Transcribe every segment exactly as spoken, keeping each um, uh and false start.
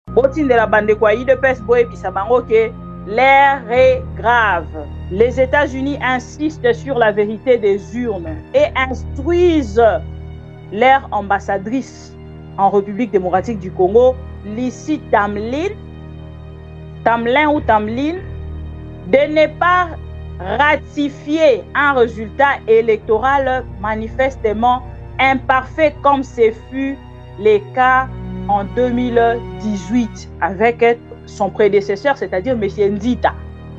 botindela bandeko ya I D P S boyebisa bango ke l'air est grave. Les États-Unis insistent sur la vérité des urnes et instruisent leur ambassadrice en République démocratique du Congo, Lissi Tamlin, Tamlin ou Tamlin, de ne pas ratifier un résultat électoral manifestement imparfait comme ce fut le cas en deux mille dix-huit avec son prédécesseur, c'est-à-dire M. Nzita.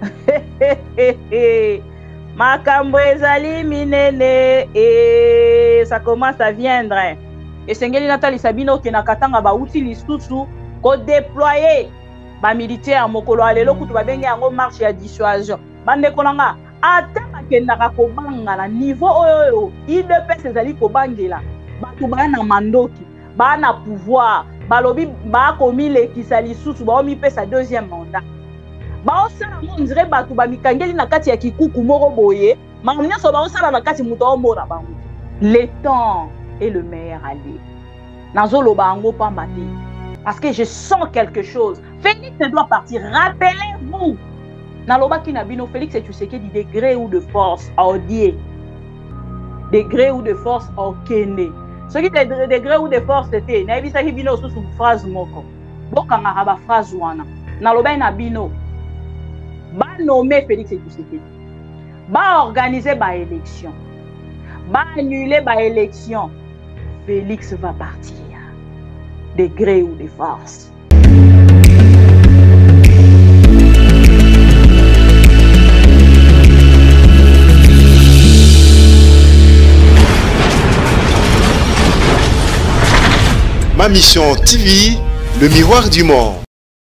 Makambo ezali minene et ça commence à viendre. Et Sengeli Nathalie Sabino qui na katanga ba outil lisusu ko déployer ba militaire mokolo alelo kutu ba bengi yango marche ya dissuasion. Bande konanga ata bakendaka kobanga na niveau oyo I D P S ezali kobangela bato bana mandoki bana pouvoir balobi bakomi lekisa lisusu baomi pesa deuxième mandat baosala mo ndire bato bamikangeli na kati ya kikuku moko boye makambo nyonso baosala na kati moto omona bango. Le temps est le meilleur allié. Nazoloba yango pamba te parce que je sens quelque chose. Félix doit partir. Rappelez-vous nalobaki na bino Félix Tshisekedi du degré ou de force audie degré ou de force okende soki de degré ou de force te nayebisaki bino susu phrase moko bokangaka ba phrase wana nalobai na bino ba nommer Félix Tshisekedi ba organiser ba élection ba annuler ba élection. Félix va partir degré ou de force. Ma Mission T V, le miroir du monde.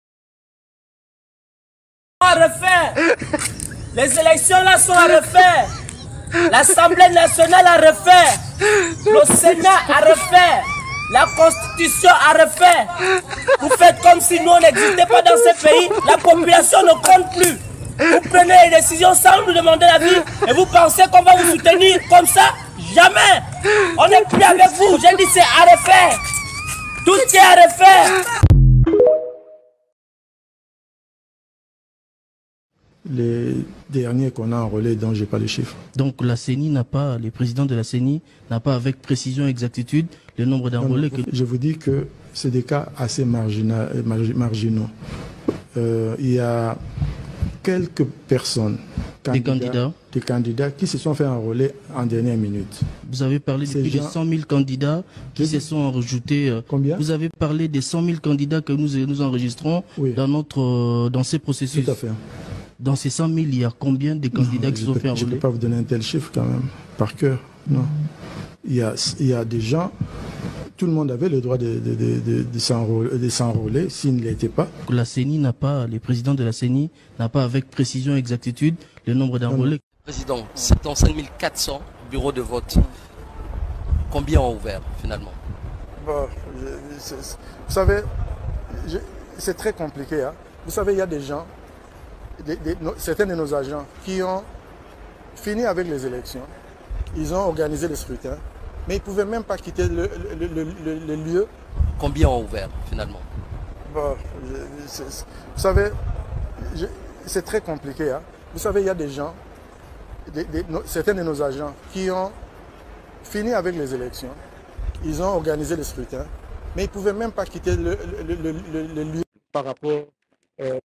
À refaire. Les élections là sont à refaire. L'Assemblée nationale à refaire. Le Sénat à refaire. La Constitution à refaire. Vous faites comme si nous n'existions pas dans ce pays. La population ne compte plus. Vous prenez les décisions sans nous demander l'avis et vous pensez qu'on va vous soutenir comme ça? Jamais. On n'est plus avec vous. J'ai dit c'est à refaire. Tout est à refaire. Les derniers qu'on a enrôlés, dont je n'ai pas les chiffres. Donc la C E N I n'a pas, le président de la C E N I n'a pas avec précision et exactitude le nombre d'enrôlés que... Je vous dis que c'est des cas assez marginal, marginaux. Euh, il y a quelques personnes, candidats, des candidats, des candidats qui se sont fait enrôler en dernière minute. Vous avez parlé de plus gens... de cent mille candidats qui se sont rajoutés. Euh, Combien? Vous avez parlé des cent mille candidats que nous, nous enregistrons oui. dans, notre, euh, dans ces processus. Tout à fait. Dans ces cent mille, il y a combien de candidats non, qui sont peux, fait enrôler? Je ne peux pas vous donner un tel chiffre quand même, par cœur. Non. Il y a, il y a des gens, tout le monde avait le droit de, de, de, de, de s'enrôler s'il ne l'était pas. La C E N I n'a pas, le président de la C E N I n'a pas avec précision et exactitude le nombre d'enrôlés. Président, c'est dans cinq mille quatre cents bureaux de vote. Combien ont ouvert finalement? Bon, je, vous savez, c'est très compliqué. Hein. Vous savez, il y a des gens, des, des, no, certains de nos agents qui ont fini avec les élections. Ils ont organisé le scrutin, mais ils ne pouvaient même pas quitter le, le, le, le, le lieu. Combien ont ouvert finalement? Bon, je, vous savez, c'est très compliqué. Hein. Vous savez, il y a des gens, des, des, no, certains de nos agents qui ont fini avec les élections. Ils ont organisé le scrutin, mais ils ne pouvaient même pas quitter le, le, le, le, le lieu par rapport euh,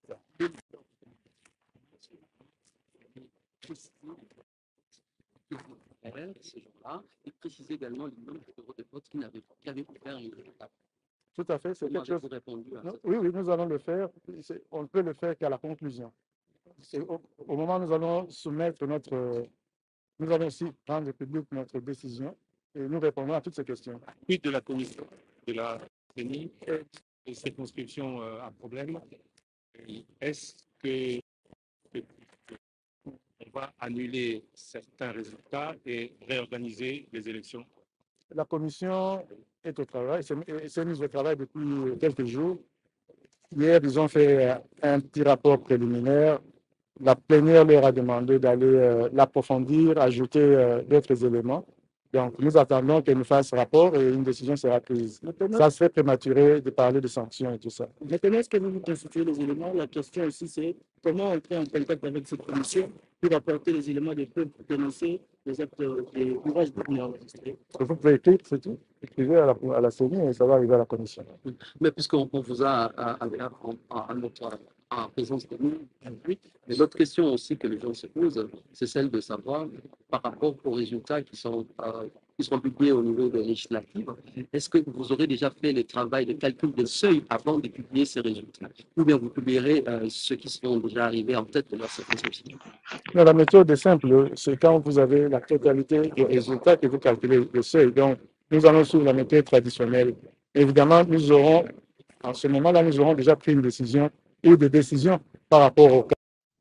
ce jour-là et préciser également le nombre de bureaux de vote qui n'avaient pas ouvert une étape. Tout à fait, c'est quelque chose. Répondu à oui, oui, nous allons le faire. On ne peut le faire qu'à la conclusion. Au, au moment où nous allons soumettre notre. Nous allons aussi rendre public notre décision et nous répondrons à toutes ces questions. Puis de la commission de la C E N I et circonscription euh, à problème, est-ce que, que, que on va annuler certains résultats et réorganiser les élections? La commission est au travail, c'est mise au travail depuis quelques jours. Hier, ils ont fait un petit rapport préliminaire. La plénière leur a demandé d'aller euh, l'approfondir, ajouter euh, d'autres éléments. Donc, nous attendons qu'elle nous fasse rapport et une décision sera prise. Maintenant, ça serait prématuré de parler de sanctions et tout ça. Maintenant, est-ce que vous vous constituez les éléments? La question aussi, c'est comment entrer en contact avec cette commission pour apporter les éléments de preuve pour dénoncer les actes des ouvrages de enregistrés. Vous pouvez écrire, c'est tout. Écrivez à la, à la C E N I et ça va arriver à la commission. Mais puisqu'on vous a à, à, à, à notre en présence de nous, mais l'autre question aussi que les gens se posent, c'est celle de savoir par rapport aux résultats qui sont, euh, qui seront publiés au niveau des législatives, est-ce que vous aurez déjà fait le travail de calcul de seuil avant de publier ces résultats? Ou bien vous publierez euh, ceux qui seront déjà arrivés en tête de leur circonscription? La méthode est simple, c'est quand vous avez la totalité des résultats que vous calculez le seuil. Donc, nous allons sur la méthode traditionnelle. Évidemment, nous aurons, en ce moment-là, nous aurons déjà pris une décision ou des décisions par rapport au cas.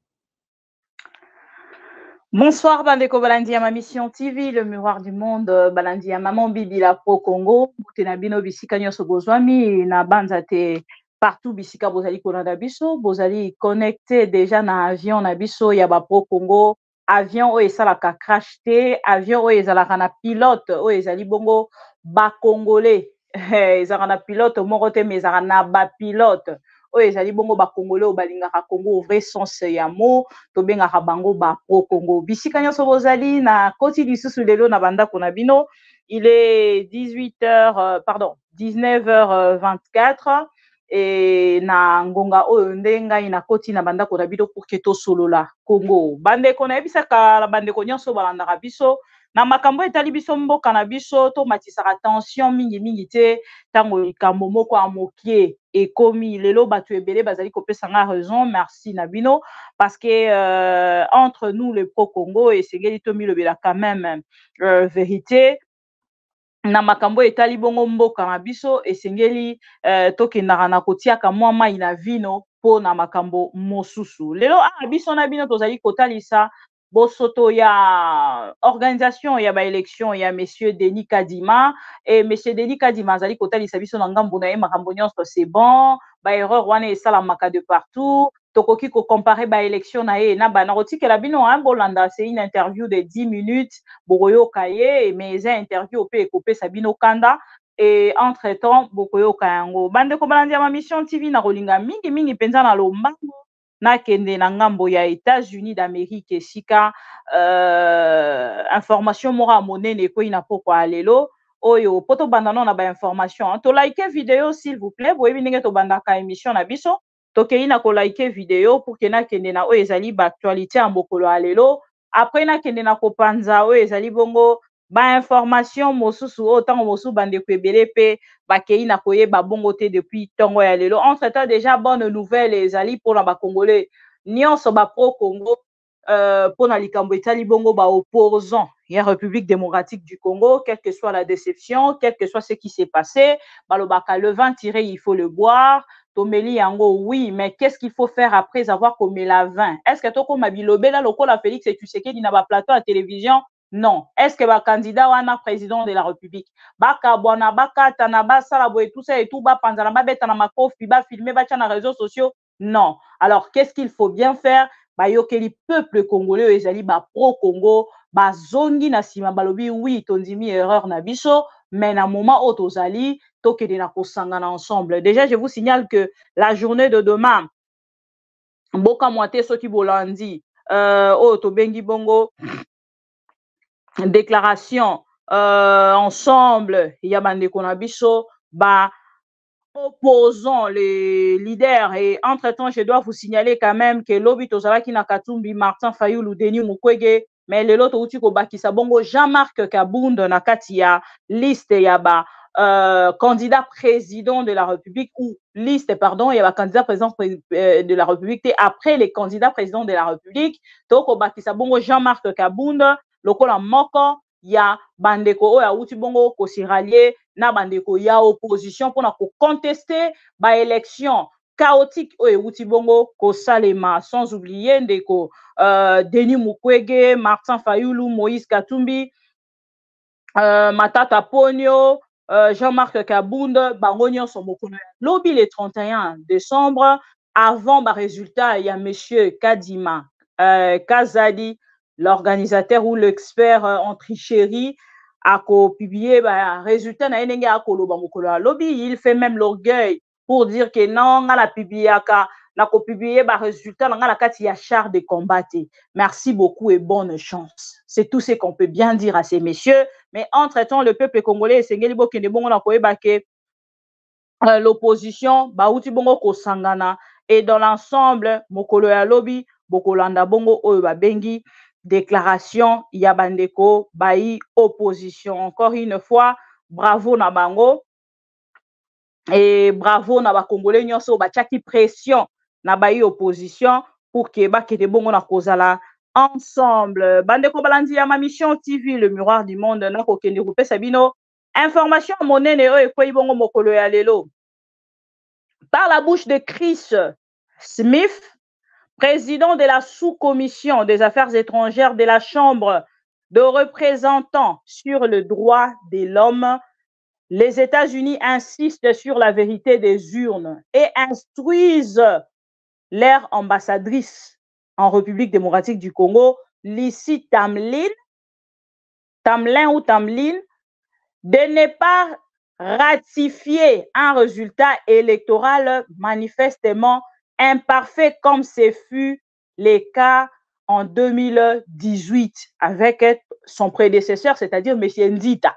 Bonsoir, Bandeko Balandiama Mission T V, le miroir du monde, Balandiama Maman Bibi la Pro Congo, Boutenabino Bisika Nyoso Bozwami, na Banzate partout Bisika Bozali Konada Biso, Bozali connecté déjà na avion na Biso, Yaba Pro Congo, avion o esalaka crash te, avion o ezalaka na pilote, o ezali bongo ba Congolais, ezalaka na pilote, moko te mais ezalaka na ba pilote. Oyo ezali bongo ba Congolais o balingaka Congo au vrai sens ya mot to bengaka bango ba pro Congo. Bisika nyonso bozali na koti lisusu lelo na bandako na bino. Il est dix-huit heures euh, pardon dix-neuf heures vingt-quatre et na ngonga oyo nde ngai na koti na bandako na bino pour que tosolola Congo. Bandeko na bisaka la bandeko nyonso balandaka biso na makambo etali biso mboka na biso to matisaka tension mingi mingi te tango likambo moko ya mokie ekomi lelo bato ebele bazali kopesa nga raison, merci Nabino parce que euh, entre nous le pro Congo et Sengeli Tomi lobela quand même euh, vérité na makambo etali bongo mboka na biso esengeli euh, tokendaka na kotiaka mwa mai na vino po na makambo mosusu lelo a biso na bino tozali kotalisa bosoto ya organisation ya ba élection ya monsieur Denis Kadima et monsieur Denis Kadima azali kotalisa biso na ngambo na ye makambo nyonso c'est bon ba erreur wana esalamaka de partout tokoki ko comparer ba élection na ye na bana kotikela bino hein bolanda c'est une interview de dix minutes bokoyoka ye mais eza interview pe ekopesa bino kanda et entre temps bokoyoka yango bande ko balandi ma mission T V na kolinga mingi mingi penza na lombango na kende na ngambo ya États-Unis d'Amérique esika euh, information mora monene ko ina pokwa lelo oyo poto bandano na ba information hein. To like vidéo s'il vous plaît boyebi ndenge to bandaka émission na biso tokei na ko like vidéo pour que na kende na oyo ezali ba actualité ya mokolo alelo après na kende na ko panza oyo ezali bongo ba information mosusu autant mosusu bande ko ebele pe bakei na koyeba bongo te depuis tongo ya lelo entre temps déjà bonne nouvelle ezali pour ba Congolais nyonso ba pro Congo euh, pour na likambo etali bongo ba opposant ya République démocratique du Congo quelle que soit la déception quel que soit ce qui s'est passé balobaka le vin tiré il faut le boire tomeli yango oui mais qu'est-ce qu'il faut faire après avoir commis la vin est-ce que toko mabilobe là lokola Félix Tshisekedi na ba plateau à télévision. Non. Est-ce que le candidat ou un président de la République baka bona baka tanaba salabo et tout ça et tout ba panzana ba beta na makofi ba filmer ba tcha na réseaux sociaux? Non. Alors qu'est-ce qu'il faut bien faire? Ba yokeli peuple congolais ezali ba pro Congo ba zongi na sima balobi oui tondimi erreur na biso mais na moment otozali tokede na kosangana ensemble. Déjà je vous signale que la journée de demain mboka moite soki bolandi euh o to bengi bongo déclaration euh, ensemble il y a bande konabiso ba opposant les leaders et entre-temps je dois vous signaler quand même que lobby tozala ki na Katumbi Martin Fayulu Denis Mukwege mais le lot outi ko bakisa bongo Jean-Marc Kabunda na kati ya liste ya ba euh, candidat président de la République ou liste pardon il y a ba candidat président de la République et après les candidats présidents de la République to ko bakisa bongo Jean-Marc Kabunda lokola moko ya bandeko oya uti bongo ko siralier na bandeko ya opposition pour na ko contester ba élection chaotique oya uti bongo ko salema sans oublier ndeko euh, Denis Mukwege, Martin Fayulu, Moïse Katumbi, euh, Matata Ponyo, euh, Jean-Marc Kabunda, bango nyonso mokono lobby le trente et un décembre avant ba résultat il y a monsieur Kadima euh, Kazadi l'organisateur ou l'expert en tricherie à publier bah, résultat na ndenge akoloba mokolo ya lobby, il fait même l'orgueil pour dire que non nga la publier aka na ko publier ba résultat nga la kati ya char de combat. Merci beaucoup et bonne chance. C'est tout ce qu'on peut bien dire à ces messieurs, mais entre-temps le peuple congolais esengeli bokende bongo na koyeba ke euh, l'opposition ba uti bongo ko sangana et dans l'ensemble mokolo ya lobby bokolanda bongo oyo ba bengi déclaration ya bandeko bayi opposition. Encore une fois, bravo na bango et bravo na ba congolais nyonso ba tchaki pression na bayi opposition pour que ba kete bongo na kozala ensemble. Bandeko balandi ya ma mission T V le miroir du monde na ko kende ko pesa bino information monene oyo ko ibongo mokolo ya lelo par la bouche de Chris Smith, président de la sous-commission des affaires étrangères de la Chambre de représentants sur le droit de l'homme. Les États-Unis insistent sur la vérité des urnes et instruisent leur ambassadrice en République démocratique du Congo, Lissi Tamlin, Tamlin ou Tamlin, de ne pas ratifier un résultat électoral manifestement imparfait comme ce fut le cas en deux mille dix-huit avec son prédécesseur, c'est-à-dire M. Nzita.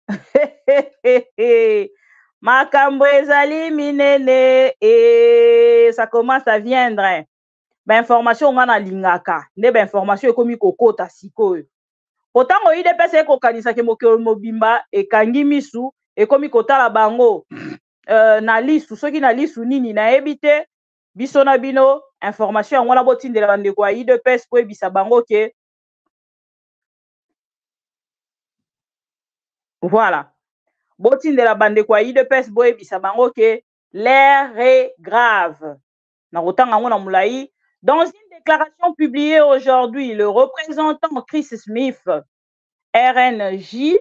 Makambo ezali minene et ça commence à viendre. Ben information on a lingaka, ne ben information ekomi kokota sikoyo. Pourtant o ide pese ko kanisa ke mokolo mobimba e kangi misu ekomi kotala bango euh, na lisu soki na lisu nini na ebite biso na bino information ngona botindela bandeko ya I D P S po ebisa bango ke voilà botindela bandeko ya I D P S bo ebisa bango ke l'air est grave na kotanga ngona mulai. Dans une déclaration publiée aujourd'hui, le représentant Chris Smith, R N J,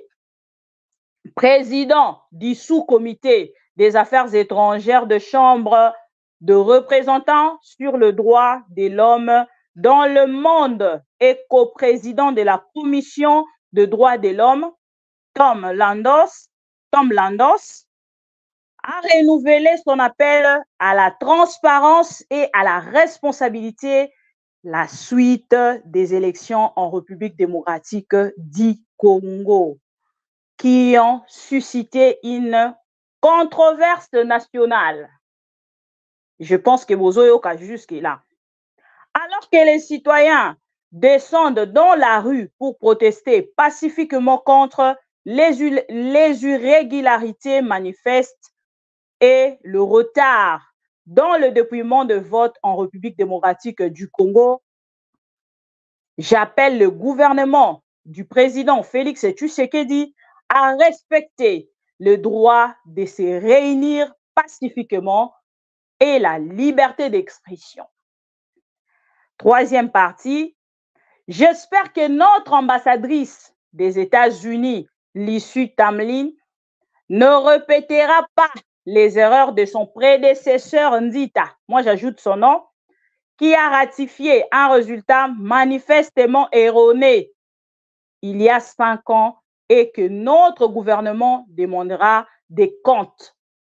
président du sous-comité des affaires étrangères de Chambre de représentants sur le droit de l'homme dans le monde et coprésident de la commission de droits de l'homme, Tom Landos, Tom Landos, a renouvelé son appel à la transparence et à la responsabilité la suite des élections en République démocratique du Congo qui ont suscité une controverse nationale. Je pense que vous avez jusque-là. Alors que les citoyens descendent dans la rue pour protester pacifiquement contre les, les irrégularités manifestes et le retard dans le dépouillement de vote en République démocratique du Congo, j'appelle le gouvernement du président Félix Tshisekedi à respecter le droit de se réunir pacifiquement et la liberté d'expression. Troisième partie, j'espère que notre ambassadrice des États-Unis, Lissi Tamlin, ne répétera pas les erreurs de son prédécesseur Nzita, moi j'ajoute son nom, qui a ratifié un résultat manifestement erroné il y a cinq ans et que notre gouvernement demandera des comptes.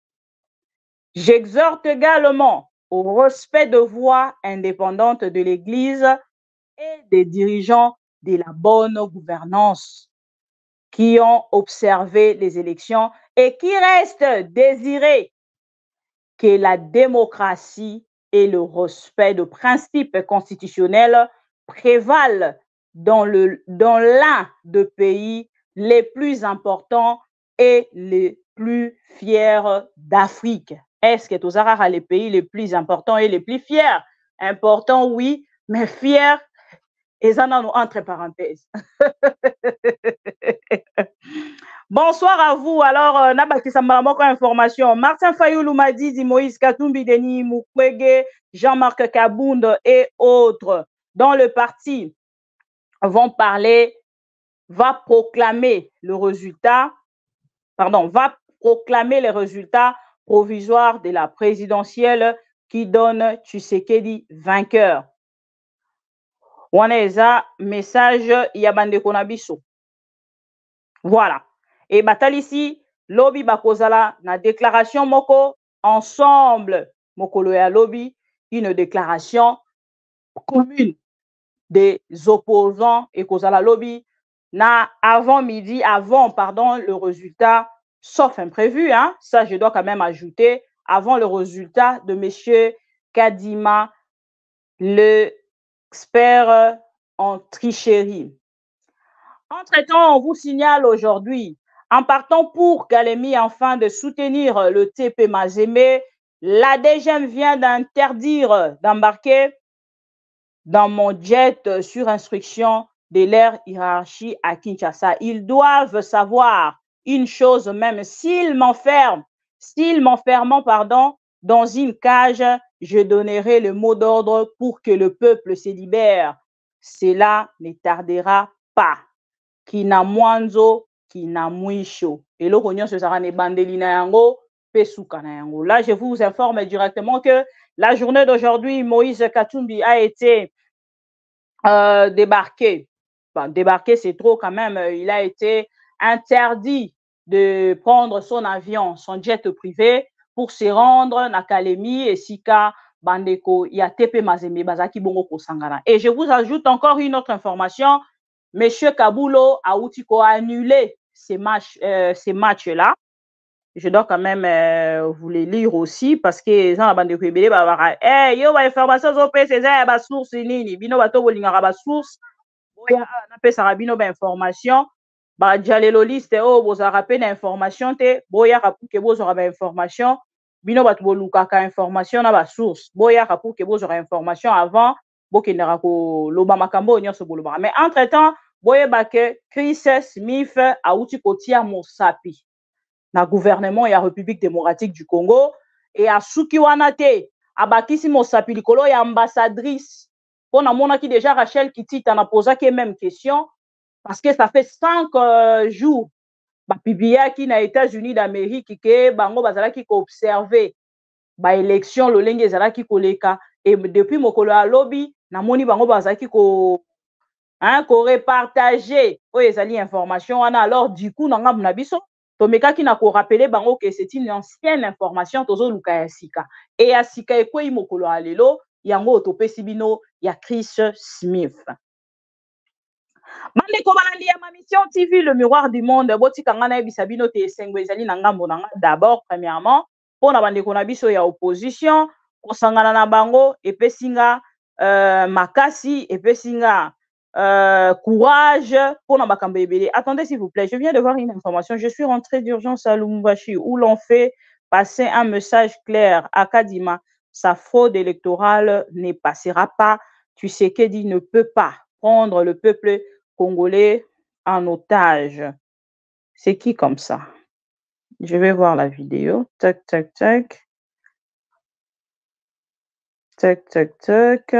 J'exhorte également au respect de voix indépendantes de l'Église et des dirigeants de la bonne gouvernance qui ont observé les élections et qui restent désirés que la démocratie et le respect de principes constitutionnels prévalent dans le, dans l'un des pays les plus importants et les plus fiers d'Afrique. Est-ce que tous les pays les plus importants et les plus fiers? Importants, oui, mais fiers, et ça nous entre parenthèses. Bonsoir à vous. Alors, Nabaki Sambaramoko information. Martin Fayoulou Madizi, Moïse Katumbi, Denis Mukwege, Jean-Marc Kabound et autres dans le parti vont parler, va proclamer le résultat, pardon, va proclamer les résultats provisoires de la présidentielle qui donne Tshisekedi vainqueur. Waneza message Yabande Konabiso. Voilà. Et batalisi lobby bakozala na déclaration moko ensemble mokolo ya lobby, une déclaration commune des opposants et kozala lobby na avant midi, avant pardon le résultat, sauf imprévu, hein, ça je dois quand même ajouter, avant le résultat de monsieur Kadima, l'expert en tricherie. Entre-temps, on vous signale aujourd'hui, en partant pour Kalemi afin de soutenir le T P Mazembe, l'A D G M vient d'interdire d'embarquer dans mon jet sur instruction de leur hiérarchie à Kinshasa. Ils doivent savoir une chose même, s'ils m'enferment, s'ils m'enferment, pardon, dans une cage, je donnerai le mot d'ordre pour que le peuple se libère. Cela ne tardera pas. Kina mwanzo, kina mwisho. Et le rognon se sera ne bandeli na yango, pesuka na yango. Là, je vous informe directement que la journée d'aujourd'hui, Moïse Katumbi a été euh, débarqué. Enfin, débarqué, c'est trop quand même. Il a été interdit de prendre son avion, son jet privé, pour se rendre à Kalemi et Sika Bandeko, il y a T P Mazembe, Bazaki Bongo Kosangana. Et je vous ajoute encore une autre information. Monsieur Kabulo a Outiko annulé ces matchs, euh, ces matchs-là. Je dois quand même euh, vous les lire aussi parce que dans la bande de Kwebele, bah, eh, yo, bah, information, zo pe, c'est ça, bah, source, nini, bino, bah, to, bolingara, bah, source, boya, na pe, sara, bino, bah, information, bah, jalelo liste, oh, bo, sara, pe, na information, te, boya, rapu, ke, bo, sara, bah, information, bino, bah, to, bolukaka, information, na, bah, source, boya, rapu, ke, bo, sara, information, avant, bo, ke, nera, ko, loba, makambo, nyon, so, boloba. Mais, entre-temps, boye, bah, que Chris Smith a outi kotia mosapi. Na gouvernement ya République démocratique du Congo et à Suki Wanate abakisi mosapi likolo ya ambassadrice pona mona ki déjà Rachel Kitita na posa ke même question parce que ça fait cinq euh, jours ba pibia ki na États-Unis d'Amérique ke bango bazala ki ko observer ba élection lolenge ezala ki koleka et depuis mokolo ya lobby na moni bango bazala ki ko hein ko repartager o ezali information wana alors du coup na ngam na biso Tomeka qui n'a qu'à rappeler bango que c'est une ancienne information tozo luka ya sika et ya sika ekwe imokolo alelo yango otope sibino ya Chris Smith. Bande ko balandi ya ma mission T V le miroir du monde boti kangana bisabino te sengo ezali na ngambo na d'abord premièrement pour na bande ko na biso ya opposition ko sangana na bango epesinga euh, makasi epesinga Euh, courage pour na bakambo ebele. Attendez s'il vous plaît, je viens de voir une information. Je suis rentré d'urgence à Lumumbashi où l'on fait passer un message clair à Kadima. Sa fraude électorale ne passera pas. Tshisekedi ne peut pas prendre le peuple congolais en otage. C'est qui comme ça? Je vais voir la vidéo. Tac, tac, tac. Tac, tac, tac.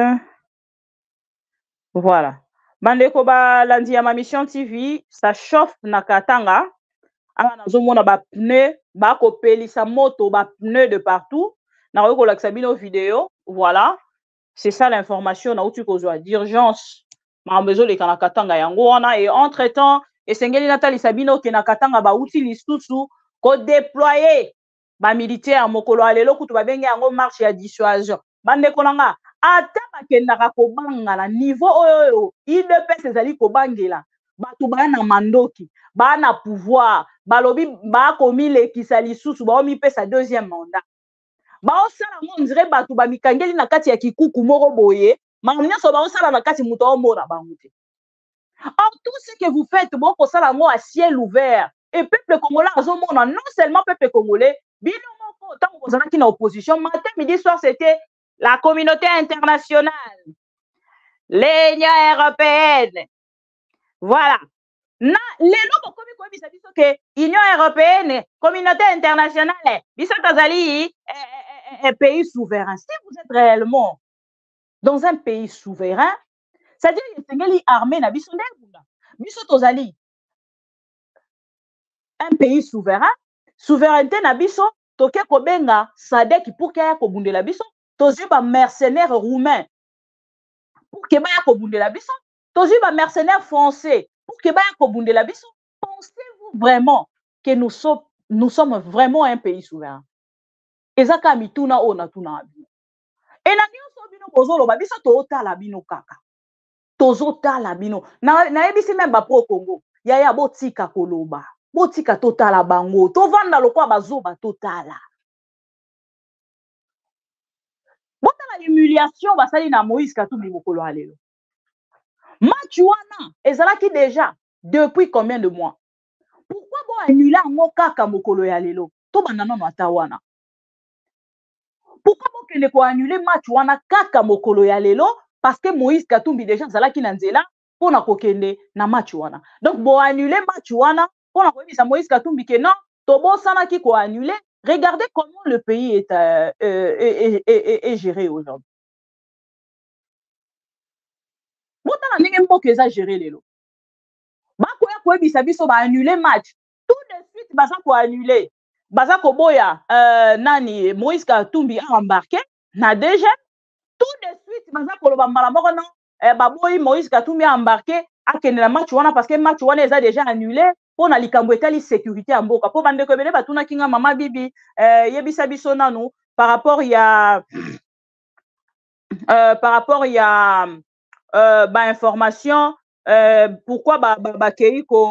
Voilà. Bandeko ba landi ya ma mission T V, ça chauffe na Katanga. Ala nazomona ba pneu, ba kopelisa moto, ba pneu de partout. Na ko kolakisa bino vidéo, voilà. C'est ça l'information na uti kozwa d'urgence. Ma besoin le kana Katanga yango wana et entre-temps, esengeli natali sabino ke na Katanga ba uti lisusu ko déployer ba militaire mokolo alelo kutu ba bengi yango marche ya dissuasion. Bandeko nanga ata bakendaka kobangala niveau oyo I D P S ezali kobangela bato baya na mandoki baya na pouvoir balobi bakomi lekisa lisusu baomipesa deuxième mandat baosala ngo ndire bato bamikangeli na kati ya kikuku moko boye makambo nyonso baosala na kati moto omona bango te. Or tout ce que vous faites bokosala ngo à ciel ouvert et peuple congolais azomona non seulement peuple congolais bino moko ntango bozalaki na opposition matin midi soir c'était la communauté internationale, l'Union européenne. Voilà. Na lelo bokomi ko bisa biso ke Union européenne, communauté internationale, biso tazali un pays souverain. Si vous êtes réellement dans un pays souverain, c'est-à-dire que armée na biso ndenguna. Biso tozali un pays souverain, souveraineté na biso toke kobenga sadeki pour ke ya kobundela biso. Tozi ba mercenaires roumains pour que baya kobundela biso. Tozi ba mercenaires français pour que baya kobundela biso. Pensez prouve vraiment que nous sommes, nous sommes vraiment un pays souverain. Ezaka mituna ona tuna abino. Et na nyonso bino bozoloba biso tozotala bino kaka. Tozotala bino. Na na yebisi même ba pro Congo. Yaya botika koloba. Botika totala bango. Tovanda lokwa bazoba totala. Botala humiliation basali na Moïse Katumbi mokolo alelo. Match wana ezalaki déjà depuis combien de mois? Pourquoi bo annuler ngo kaka mokolo ya lelo? To banana no ata wana. Pourquoi bo kende ko annuler match wana kaka mokolo ya lelo? Parce que Moïse Katumbi déjà zalaki na nzela pona ko kende na match wana. Donc bo annuler match wana pona ko bisa Moïse Katumbi ke non, to bo sana ki ko annuler. Regardez comment le pays est, euh, euh, est, est, est, est géré aujourd'hui. Botala ndenge mboka eza géré lelo. Bakoya koyebisa biso ba annuler match. Tout de suite baza ko annuler. Baza ko boya euh, nani Moïse Katumbi a embarqué na D G. Tout de suite baza ko loba mbala moko non eh, baboyi Moïse Katumbi a embarqué akende na match wana parce que match wana eza déjà annulé pour na likambo etali sécurité ya mboka. Po bande ko bele batuna kinga mama bibi eh, yebisa biso nanu par rapport ya euh, par rapport ya Euh, bah, information, euh, pourquoi bah, bah, bah, ko,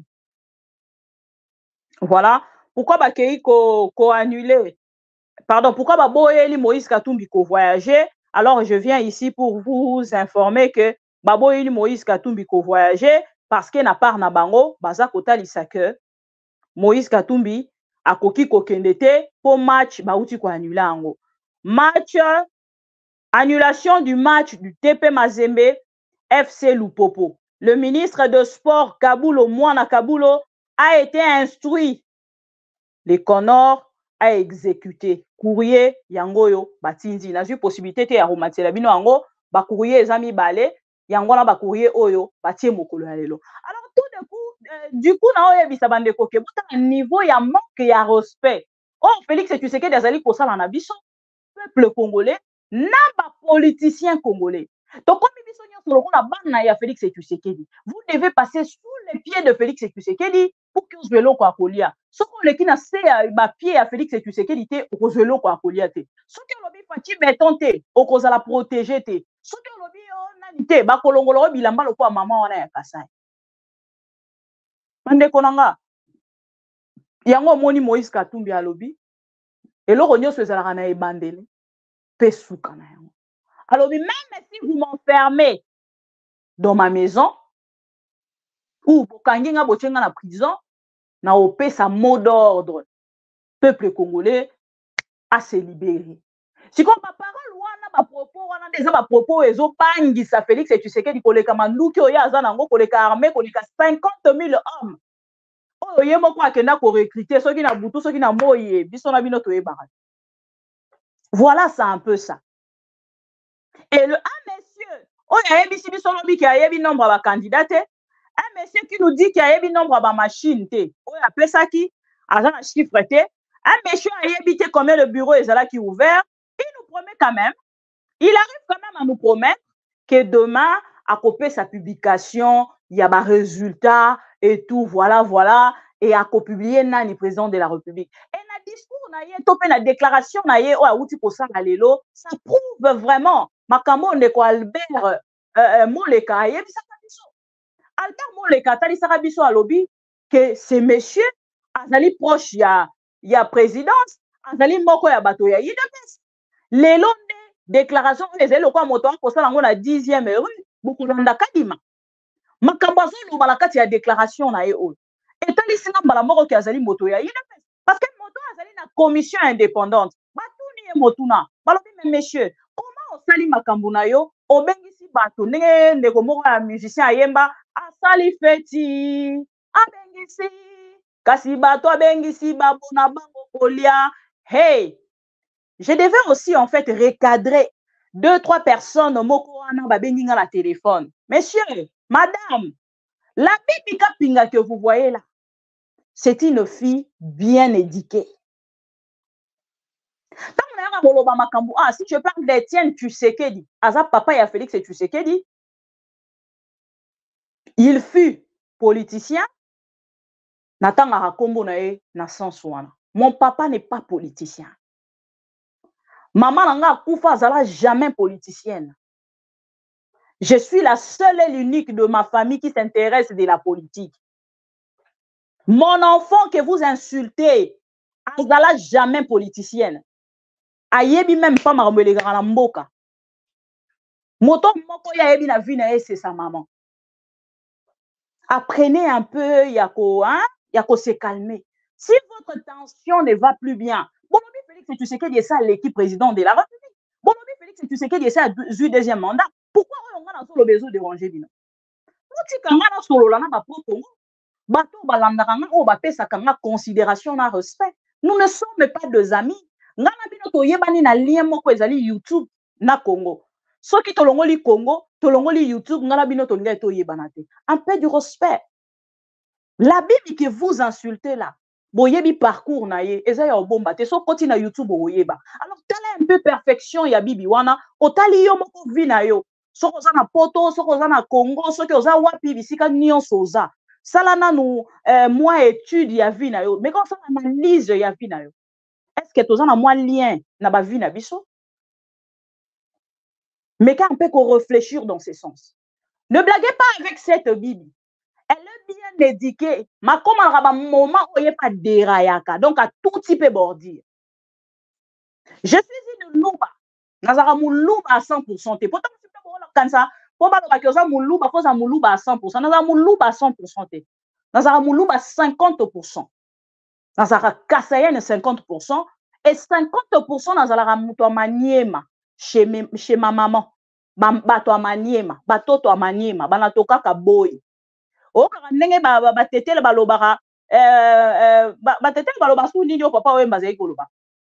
voilà, pourquoi bah, ko, ko annulé, pardon, pourquoi bah, Boyeli Moïse Katumbi ko voyager, alors je viens ici pour vous informer que bah, Boyeli Moïse Katumbi ko voyager, parce que na part na bango, baza kota lisake, Moïse Katumbi a koki ko kendete, pour match, bah, outi ko annulé ango. Match, annulation du match du T P Mazembe F C Lupopo. Le ministre de Sport Kabulo Mwana Kabulo a été instruit. Le Connor a exécuté. Courrier yangoyo batindi. N'a eu possibilité de aromatela bino ango ba courrier ezami balé yango na ba courrier oyo batie mokolo ya lelo. Alors tout d'un coup euh, du coup na oyo bisa bande koke bota niveau ya manque ya respect. Oh Félix Tshisekedi azali ko sala na biso peuple congolais na ba politicien congolais. Donc comme biso nyonso lokola bana ya Félix Tshisekedi, vous devez passer sous les pieds de Félix Tshisekedi pour que ozwelo ko akolia. Soko leki na se ba pied ya Félix Tshisekedi te okozwelo ko akolia te. Soki olobi faci béton te okozala protéger te. Soki olobi o nani te ba kolongolo bilamba lokwa mama wana ya Kasai. Mande konanga. Yango moni Moïse Katumbi alobi eloko nyonso ezalaka na ebandele pe suka na yango. Alors, même si vous m'enfermez dans ma maison, ou quand vous êtes dans la prison, na opé sa mot d'ordre, peuple congolais a se libérer. Si comme ma parole, wana ma propos, wana déjà ma propos, ezo bangi sa Félix et tu sais que du koleka manduki oya azanango koleka armée koleka cinquante mille hommes. Oh yemo kwa kenda ko recruter ceux qui na butu ceux qui na moye biso na bino to ebara. Voilà, c'est un peu ça. Et le un monsieur, oh, il y a un monsieur qui a un nombre de candidats, un monsieur qui nous dit qu'il y a un nombre de machines, oh, il appelle ça qui, agent à chiffre, un monsieur a habité combien le bureau est là qui est ouvert, il nous promet quand même, il arrive quand même à nous promettre que demain, à copier sa publication, il y a des résultats et tout, voilà, voilà, et à publier le président de la République. Et le discours, la déclaration, ça prouve vraiment. Makambo ndeko Albert euh, Moleka ayebisaka biso. Albert Moleka talisaka biso alobi que ces messieurs azali proche ya ya présidence azali moko ya bato ya I D P S. Lelo nde déclaration ezali lokwa moto akosala ngo na dixième rue Bukulanda Kadima. Makambo azoloba na kati ya déclaration na ye oyo. Etalisi na mbala moko ki azali moto ya I D P S parce que moto azali na commission indépendante. Batuni ye motuna. Balobi mais messieurs osali makambo na yo obengisi bato ndenge ndeko moko ya musicien ayemba asali feti abengisi kasi bato abengisi babona bango kolia. Hey, je devais aussi en fait recadrer deux trois personnes moko wana babengi nga na téléphone. Messieurs, madame, la Bibi Kapinga que vous voyez là, c'est une fille bien éduquée. Ah, si je parle d'Étienne Tshisekedi, Aza papa ya Félix Tshisekedi, il fut politicien, natanga kombo na ye na sens wana. Mon papa n'est pas politicien. Maman nanga kufa azala jamais politicienne. Je suis la seule et l'unique de ma famille qui s'intéresse de la politique. Mon enfant que vous insultez, azala jamais politicienne. Ayebi même pas marmele grana mboka. Moto moko ya yebi na vie na c'est sa maman. Apprenez un peu yako hein, yako se calmer. Si votre tension ne va plus bien, Bolobi Félix tu sais qu'il y a ça l'équipe président de la République. Bolobi Félix tu sais qu'il y a ça du deuxième mandat. Pourquoi on a le besoin de ranger bino? Muti kanga na solo la na ba Congo. Bato balanda kanga o ba pesa kanga considération na respect. Nous ne sommes pas deux amis. Ngana bino to yebani na lien moko ezali YouTube na Congo. Soki tolongoli Congo, tolongoli YouTube, ngana bino to ngai to yebana te. Un peu de respect. La Bible que vous insultez là, boyebi parcours na ye, eza ya obomba te so koti na YouTube oyeba. Alors tala un peu perfection ya Bibi wana, otali yo moko vi na yo. Soko za na poto, soko za na Congo, soki oza wapi bisika nyonso oza. Sala nanu euh, moi étude ya vi na yo, mais quand ça analyse ya vi na yo. Est-ce que toza na moi lien na ba vi na biso? Mais quand on peut qu'on réfléchir dans ce sens. Ne blaguez pas avec cette Bible. Elle est bien éduquée. Ma comme un moment où il n'y a pas de dérayaka. Donc à tout type bordir. Je suis une louba. Nazara mon louba à cent pour cent. Pourtant, c'est pas bon comme ça. Pour pas que ça mon louba, faut ça mon louba à cent pour cent. Nazara mon louba à cent pour cent. Nazara mon louba à cinquante pour cent. Nazara kassayen cinquante pour cent. Et cinquante pour cent nazara muto maniema chez chez ma maman. Bato a maniema, bato to a maniema, banatoka ka boy. O ka ndenge ba ba tetele balobara euh euh ba tetele baloba su ndio papa we mbaza ikoloba.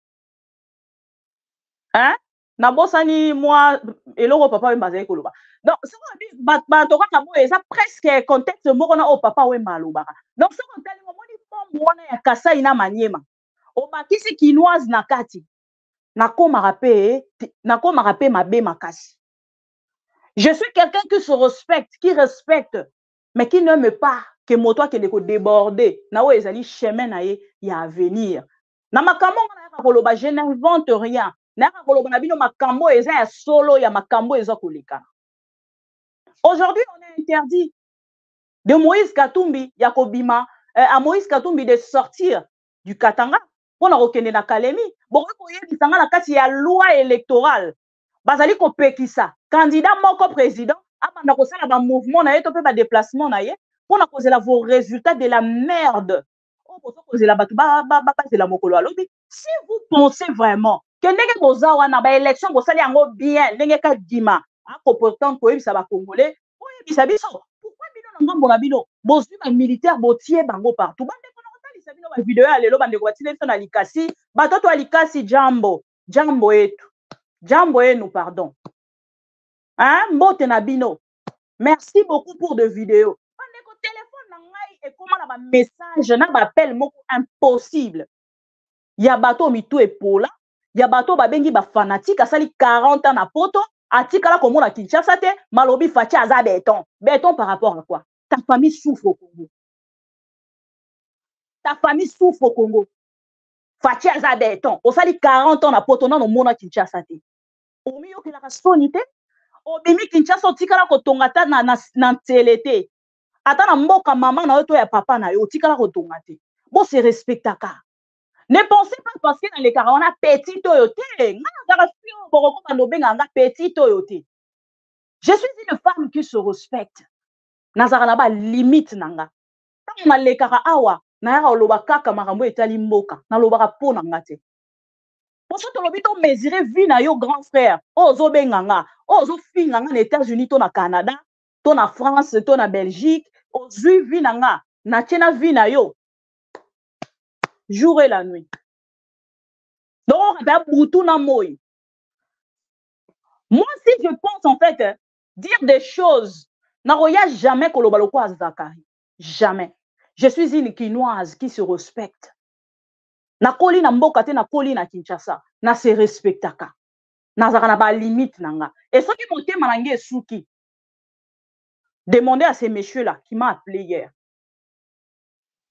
Hein? Na bosani moi eloko papa we mbaza ikoloba. Donc ce qu'on dit ba toka ka boy ça presque contexte moko na o papa we malobara. Donc ce qu'on tali moni pombo wana ya Kasai na maniema. O bakisi kinoise na kati. Na koma rapé, na koma rapé mabe makasi. Je suis quelqu'un qui se respecte, qui respecte, mais qui n'aime pas que moi toi qui est débordé. Na ouais ezali chemin na ye ya à venir. Na makambo na koloba je n'invente rien. Na koloba na bino makambo eza ya solo ya makambo eza koleka. Aujourd'hui on est interdit de Moïse Katumbi Yakobima euh, à Moïse Katumbi de sortir du Katanga pour na kokende na Kalemi. Bon ko yebisanga na kati ya loi électorale. Bazali ko pekisa candidat moko président abanda ko sala ba mouvement na ye to pe ba déplacement na ye pour na causer la vos résultats de la merde. On peut causer la batu ba ba ba c'est la mokolo alobi. Si vous pensez vraiment que ndenge boza wana ba élection bo sali yango bien ndenge ka dima a ko pourtant ko yebisa ba congolais o yebisa biso pourquoi bino na ngambo na bino bozwi ba militaire botie bango partout bande ko na kotalisa bino ba vidéo ya lelo bande ko batile biso na likasi batoto ya likasi jambo jambo etu jambo enu pardon. Hein, mbote na bino. Merci beaucoup pour de vidéos. Bande ko téléphone na ngai et comment na ba message na ba appel moko impossible. Ya bato mitu epola, ya bato ba bengi ba fanatique asali quarante ans na poto, atikala komona Kinshasa te, malobi fachi aza béton. Béton par rapport à quoi? Ta famille souffre au Congo. Ta famille souffre au Congo. Fachi aza béton. Osali quarante ans na poto na no mona Kinshasa te. Omiyo ke la sonité obimi Kinshasa otikala kotongata na na, na telete. Ata na mboka maman na yo to ya papa na yo otikala kotonga te. Bon se respectaka. Ne pensez pas parce que dans les cas on a petit toyote. Petit toyote. Je suis une femme qui se respecte. Nazara na ba limite nanga. Tant na le kara awa na ya oloba kaka makambo etali mboka na loba po nanga te. Pour ça, tu as mesuré vie na yo grand frère. Oh, zo benganga. Oh, zo finganga na États-Unis, to na Canada, to na France, to na Belgique. Oh, zo vie nanga. Na tena vie na yo. Jour et la nuit. Donc, on a boutou na moi. Moi, si je pense en fait dire des choses, na roya jamais kolobaloko azakari. Jamais. Je suis une Quinoise qui se respecte. Na koli na mboka te na koli na Kinshasa na se respectaka na zaka ba limite nanga et ce qui monte manange suki demandez à ces messieurs là qui m'a appelé hier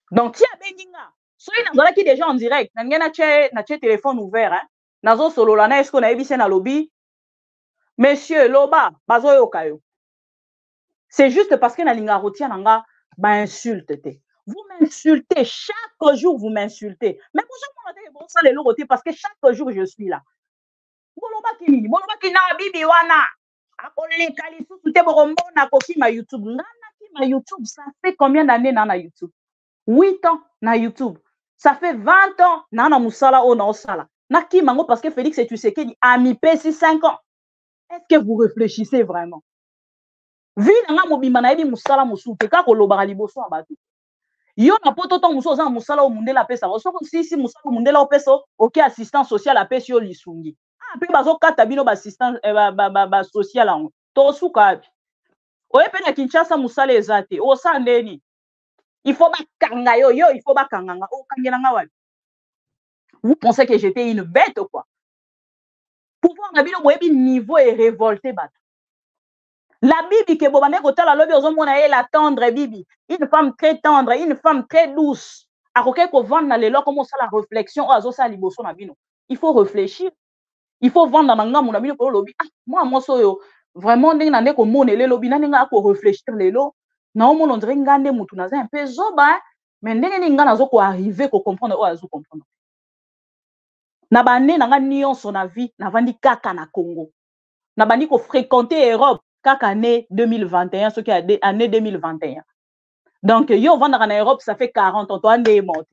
Donc, tia benginga. Soyez dans qui déjà en direct. N'a na che na che téléphone ouvert hein. Nazo solo la na esko na ebise na lobby. Monsieur Loba, bazo yokayo. C'est juste parce que na linga rotia nanga ba insulte te. Vous m'insultez chaque jour, vous m'insultez. Mais bonjour mon bon ça les logoté parce que chaque jour je suis là. Boloba kini, boloba kina bibi wana. Akole kali susu te borombo na koki ma YouTube. Ngana ki ma YouTube, ça fait combien d'années na na YouTube? huit ans na YouTube. Ça fait vingt ans na na musala o na osala. Na ki mango parce que Félix et Tshisekedi a mis P C cinq ans. Est-ce que vous réfléchissez vraiment? Vu na mobimba na ebi musala musu te ka kolobaka liboso abatu. Yo na poto to muso za musala o mundela pesa. So si si musala o mundela o pesa OK assistant social a pesa yo lisungi. Ah pe bazo kata bino ba assistant ba ba ba social ango. To suka abi. Oye pe na Kinshasa musala ezate. O sa ndeni. Il faut pas kanga yo yo, il faut pas kanga. O kangela nga wapi? Vous pensez que j'étais une bête ou quoi? Pouvoir na bino boyebi niveau est révolté bat. La Bibi que bobane kota la lobi ozo mona la tendre Bibi, une femme très tendre, une femme très douce. A koke ko vendre na lelo comme ça la réflexion o azo sa liboso na bino. Il faut réfléchir. Il faut vendre na ngamu na bino pour lobi. Ah, moi moi so yo vraiment ndenge na ndeko mona le lobi na ndenge ko réfléchir lelo. Na o mona ndenge ngande mutu na za un peu zoba, mais ndenge ni ngana zo ko arriver ko comprendre o azo comprendre. Na bane na nga nyonso na vie na vandi kaka na Congo. Na bandi ko fréquenter Europe kaka année deux mille vingt et un, ce qui est année deux mille vingt et un. Donc yo vendre en Europe ça fait quarante ans, toi ndé monté.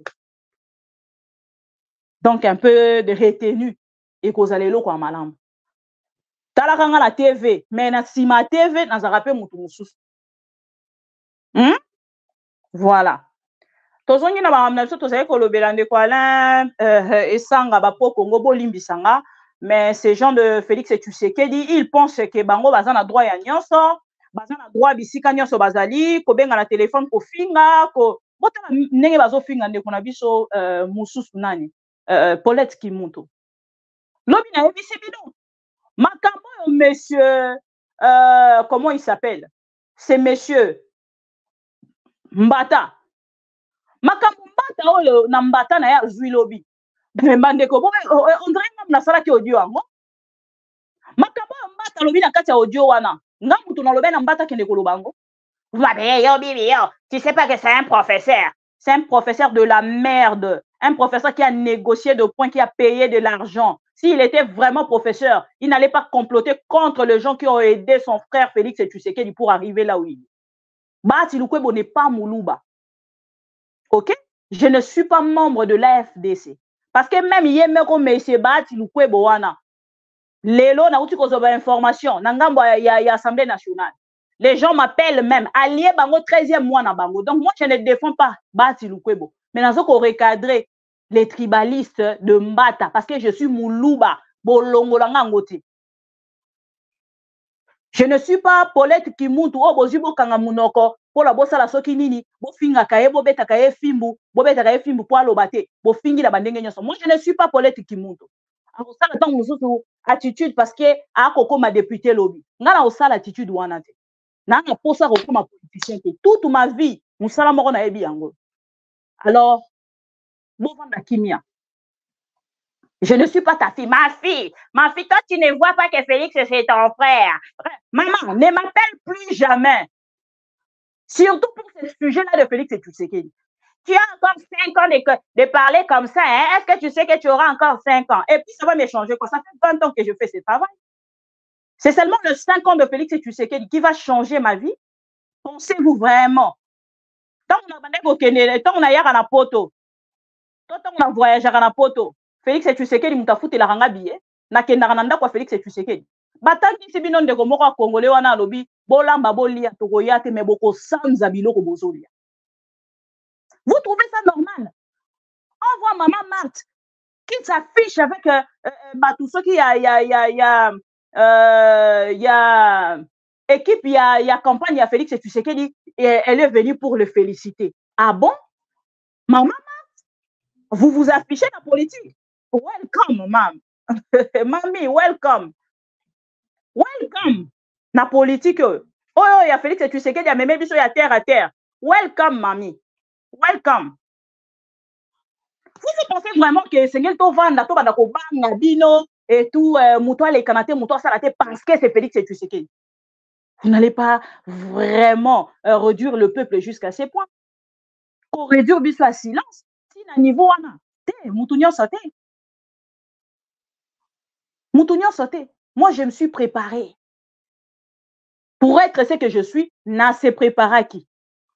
Donc un peu de retenue et cause aller lo kwa malam. Tala kanga la T V, mais na sima T V na za rappel mutu mususu. Hmm? Voilà. Tozongi na ba amna so tozali ko lobela ndeko Alain euh esanga ba po Congo bolimbisanga. Mais ces gens de Félix et Tshisekedi, ils pensent que bango bazana droit ya nyonso, bazana droit bisika nyonso bazali, ko benga na téléphone ko finga, ko botala ndenge bazo finga ndeko na biso euh mususu nani euh Paulette Kimuntu. Lobi na ebisi bidon. Makambo yo monsieur euh comment il s'appelle? C'est monsieur Mbata. Makambo Mbata oyo na Mbata na ya zui lobi. Mbandeko bo on dirait même na sala ki audio ango. Makambo Mbata lobi na kati ya audio wana. Nga mutu na lobi na Mbata kende kolobango. Vous m'avez yo bibi yo. Tu sais pas que c'est un professeur. C'est un professeur de la merde. Un professeur qui a négocié de points, qui a payé de l'argent. S'il était vraiment professeur, il n'allait pas comploter contre les gens qui ont aidé son frère Félix et Tshisekedi pour arriver là où il est. Bati Lukwebo n'est pas Moulouba. Ok? Je ne suis pas membre de l'A F D C. Parce que même hier, monsieur Bati Lukwebo wana, lelo na uti kozoba information, nangambo ya ya Assemblée nationale. Les gens m'appellent même allié bango treizième mois na bango. Donc moi je ne défends pas Bati Lukwebo, mais nazo ko recadrer les tribalistes de Mbata parce que je suis Moulouba, bolongo langa ngoti. Je ne suis pas Paulette Kimuntu o bozibo kanga munoko pour la bossa la soki nini bo finga kaye bo beta kaye fimbu bo beta kaye fimbu po alobate bo fingi la bandenge nyoso. Moi je ne suis pas Paulette Kimuntu. Alors ça le temps mususu attitude parce que a koko ma député lobby. Ngana osala attitude wana te. Na na posa ko ma politicien te. Toute ma vie musala moko na ebi yango. Alors bon vanda kimia. Je ne suis pas ta fille. Ma fille, ma fille, toi, tu ne vois pas que Félix, c'est ton frère. Maman, ne m'appelle plus jamais. Surtout pour ce sujet-là de Félix et Tshisekedi. Tu as encore cinq ans de, de parler comme ça. Hein? Est-ce que tu sais que tu auras encore cinq ans? Et puis, ça va m'échanger. Ça fait vingt ans que je fais ce travail. C'est seulement le cinq ans de Félix et Tshisekedi qui va changer ma vie. Pensez-vous vraiment? Tant qu'on a tant on a hier à la poto. Tant on a voyagé à la poto. Félix et Tshisekedi mutafuti la ranga billet na kenda kananda kwa Félix et Tshisekedi batangi sibinon de komoko congolais wana lobi bolamba bolia tokoya te meboko sanza biloko bozolia. Vous trouvez ça normal? On voit maman Marthe qui s'affiche avec euh, euh, bah, tout ce qui y a y a y a y a euh, y a équipe y a y a campagne à Félix et Tshisekedi et elle est venue pour le féliciter. Ah bon? Maman Marthe, vous vous affichez la politique. Welcome, mam. Mami, welcome. Welcome. Na politique. Oh, oh, il y a Félix et Tshisekedi, il y a même biso, il y a terre à terre. Welcome, mami. Welcome. vous pensez vraiment que Seigneur Tovanda, Tovanda Kobanga, Bino, et tout, euh, Moutoua les Kanate, Moutoua Salate, parce que c'est Félix Tshisekedi. Vous n'allez pas vraiment euh, réduire le peuple jusqu'à ces points. Pour réduire bis à silence, si na niveau wana, te, Moutounion sauté. Moutounion sauté. Moi, je me suis préparé. Pour être ce que je suis, n'a se préparé à qui?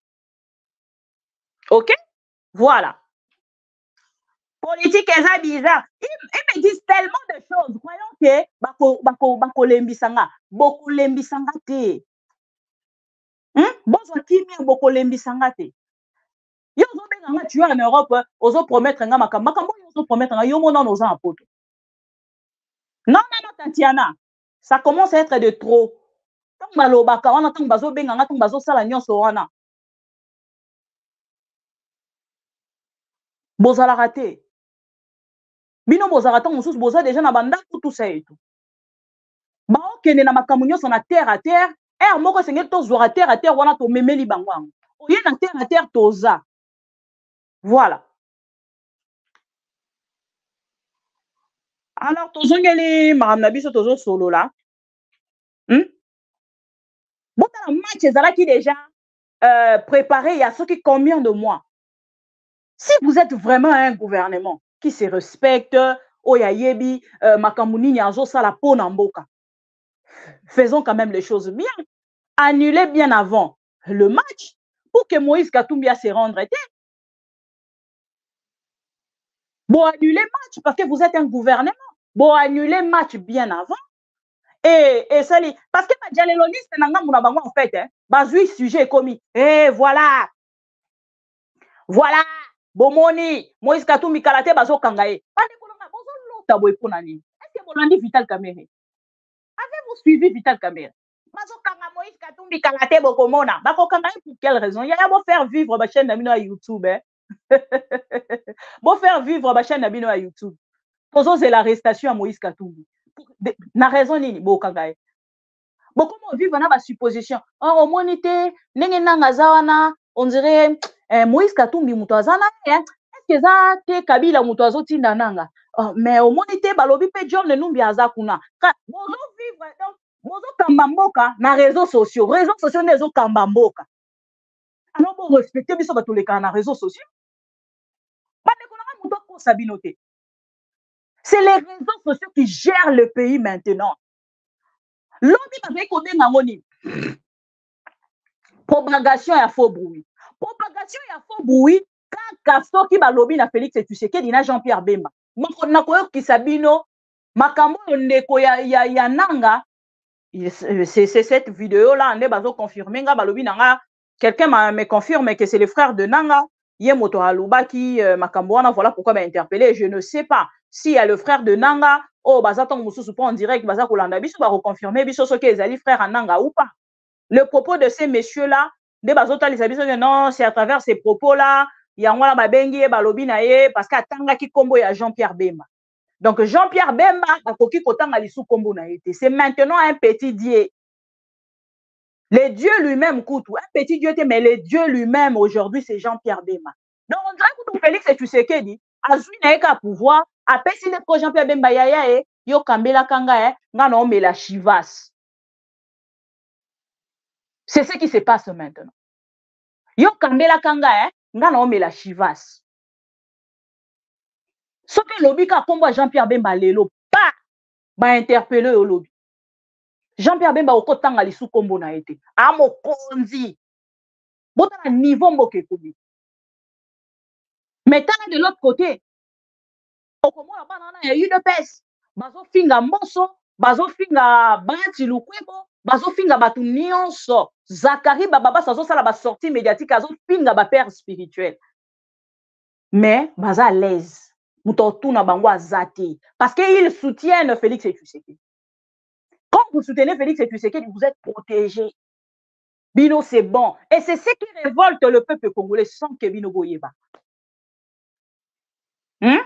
Ok? Voilà. Politique est bizarre. Ils, ils me disent tellement de choses. Croyons que bako bako bako lembisanga, boko lembisanga te. Hein? Bonsoir kimia boko lembisanga te. Yo zo benga tu en Europe, ozo promettre nga makamba, makambo yo zo promettre nga yo mona nos en poto. Non non non Tatiana, ça commence à être de trop. Tant malobaka wana tant bazo benga nga tant bazo sala nyonso wana. Bozala raté. Bino bozala tant mususu boza déjà na banda tout ça et tout. Ba okene na makambo nyonso na terre à terre, er moko sengeli to zwa terre à terre wana to memeli bango. Oye na terre à terre toza. Voilà. Alors tozongeli madame Nabiso tozo solo là. Hmm? Bon dans le match ezala qui déjà euh, préparé il y a ceux qui combien de mois. Si vous êtes vraiment un gouvernement qui se respecte, oyayebi euh, makamuni nyazo sala pona mboka. Faisons quand même les choses bien. Annulez bien avant le match pour que Moïse Katumbi se rende. Bon, annulez le match parce que vous êtes un gouvernement. Bon, annulez le match bien avant. Et, et ça, parce que les lonistes, en fait, hein, bazui sujet commis. Et voilà. Voilà. Bomoni, Moïse Katumbi Kalate Bazo Kangaye. Est-ce que vous l'avez dit Vital Kamere? Avez-vous suivi Vital Kamere? Bazo Kanga Moïse Katumbi Kalate Bokomona. Bako Kangaye pour quelle raison? Il y a beau faire vivre ma chaîne d'Amino à YouTube. Hein? Beau faire vivre ma chaîne d'Amino à YouTube. Pour c'est l'arrestation à Moïse Katumbi. Na raison ni Bo Kangaye. Bon, comment vivre dans la supposition? Oh, monité, n'engé nangazawana, on dirait eh, Moïse Katumbi Moutouazana, hein? Est-ce que ça te Kabila Moutouazo Tindananga? Oh, mais au monité, balobi pe John le numbi azakuna. Bozo vivre, donc, bozo kambamboka, na réseaux sociaux. Réseaux sociaux nezo kambamboka. Alors, bon, respecter, biso ba tous les cas na réseaux sociaux. C'est les réseaux sociaux qui gèrent le pays maintenant. L'homme avec Kodengangoni. Propagation et faux bruit. Propagation et faux bruit. Quand Kasto qui va lobby na Félix Tshisekedi na Jean-Pierre Bemba. Makonakoyo Kisabino. Makambo ndeko ya ya ya nanga. C'est cette vidéo là. On est bazo confirmé nga balobi nanga. Quelqu'un me confirme que c'est le frère de Nanga. Yemoto Aluba qui makambo wana. Voilà pourquoi m'a interpellé. Je ne sais pas s'il y a le frère de Nanga. Oh, bazatong mususu en direct, baza kolanda biso ba reconfirmer biso ce que ezali frère Nanga ou pas. Le propos de ces messieurs là, de bazota les biso non, c'est à travers ces propos là, yangwala babengi e balobi na ye parce que atanga ki kombo ya Jean-Pierre Bemba. Donc Jean-Pierre Bemba akoki kotanga lisu kombo na été. C'est maintenant un petit dieu. Le Dieu lui-même coûte un petit dieu mais le Dieu lui-même aujourd'hui c'est Jean-Pierre Bemba. Donc on dirait que Félix Tshisekedi azui na eka pouvoir. Après, si le projet Jean-Pierre Bemba yaya e, yo kambela kanga e, nga na omela chivas. C'est ce qui se passe maintenant. Yo kambela kanga e, nga na omela chivas. Ce que lobby ka kombo Jean-Pierre Bemba lelo, pa, ba interpeller au lobby. Jean-Pierre Bemba okotanga lisu kombo na été. A mo konzi. Bota na niveau mboke kobi. Mais tant de l'autre côté, okomona bana na eu de pes bazo finga mboso bazo finga bati lukwebo bazo finga batu nyonso Zakari baba sazo sala ba sortie médiatique azo finga ba père spirituel mais baza à l'aise mutotu na bango azati parce que ils soutiennent Félix Tshisekedi. Quand vous soutenez Félix Tshisekedi vous êtes protégé. Bino c'est bon et c'est ce qui révolte le peuple congolais sans que Bino boyeba. Hein?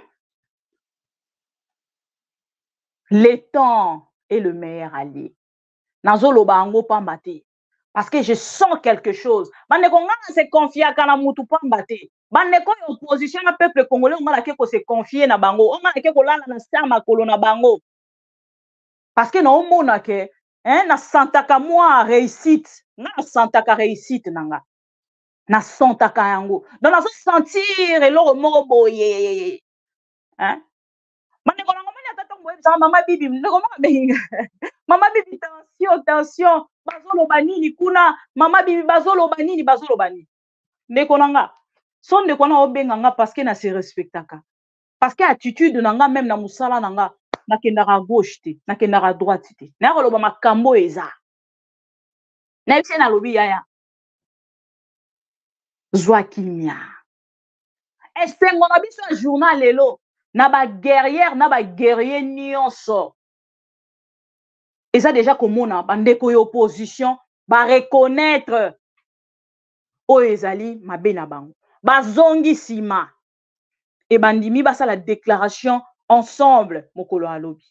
Le temps est le meilleur allié. Nazolo bango pambate. Parce que je sens quelque chose. Bande konga se confia kana mutu pambate. bandeko ya opposition na peuple congolais on malaki ko se confier na bango on malaki ko lala na sama kolo na bango parce que na omona ke hein na santaka moi réussite na santaka réussite nanga na santaka yango donc na so sentir eloko moko boye hein bandeko na ngomoni atata mboye bisa mama bibi ndeko mama benga mama bibi tension tension bazoloba nini kuna mama bibi bazoloba nini bazoloba nini ndeko nanga so ndeko na obenga nga parce que na se respectaka parce que attitude nanga même na musala nanga nakendaka à gauche te nakendaka à droite te na koloba makambo eza na bise na lobi yaya zwa kimia esengo na biso journal lelo na ba guerrière na ba guerrier nyonso eza déjà komona bandeko yo opposition ba reconnaître o ezali mabe na bango bazongi sima et bandimi basa la déclaration ensemble mokolo alobi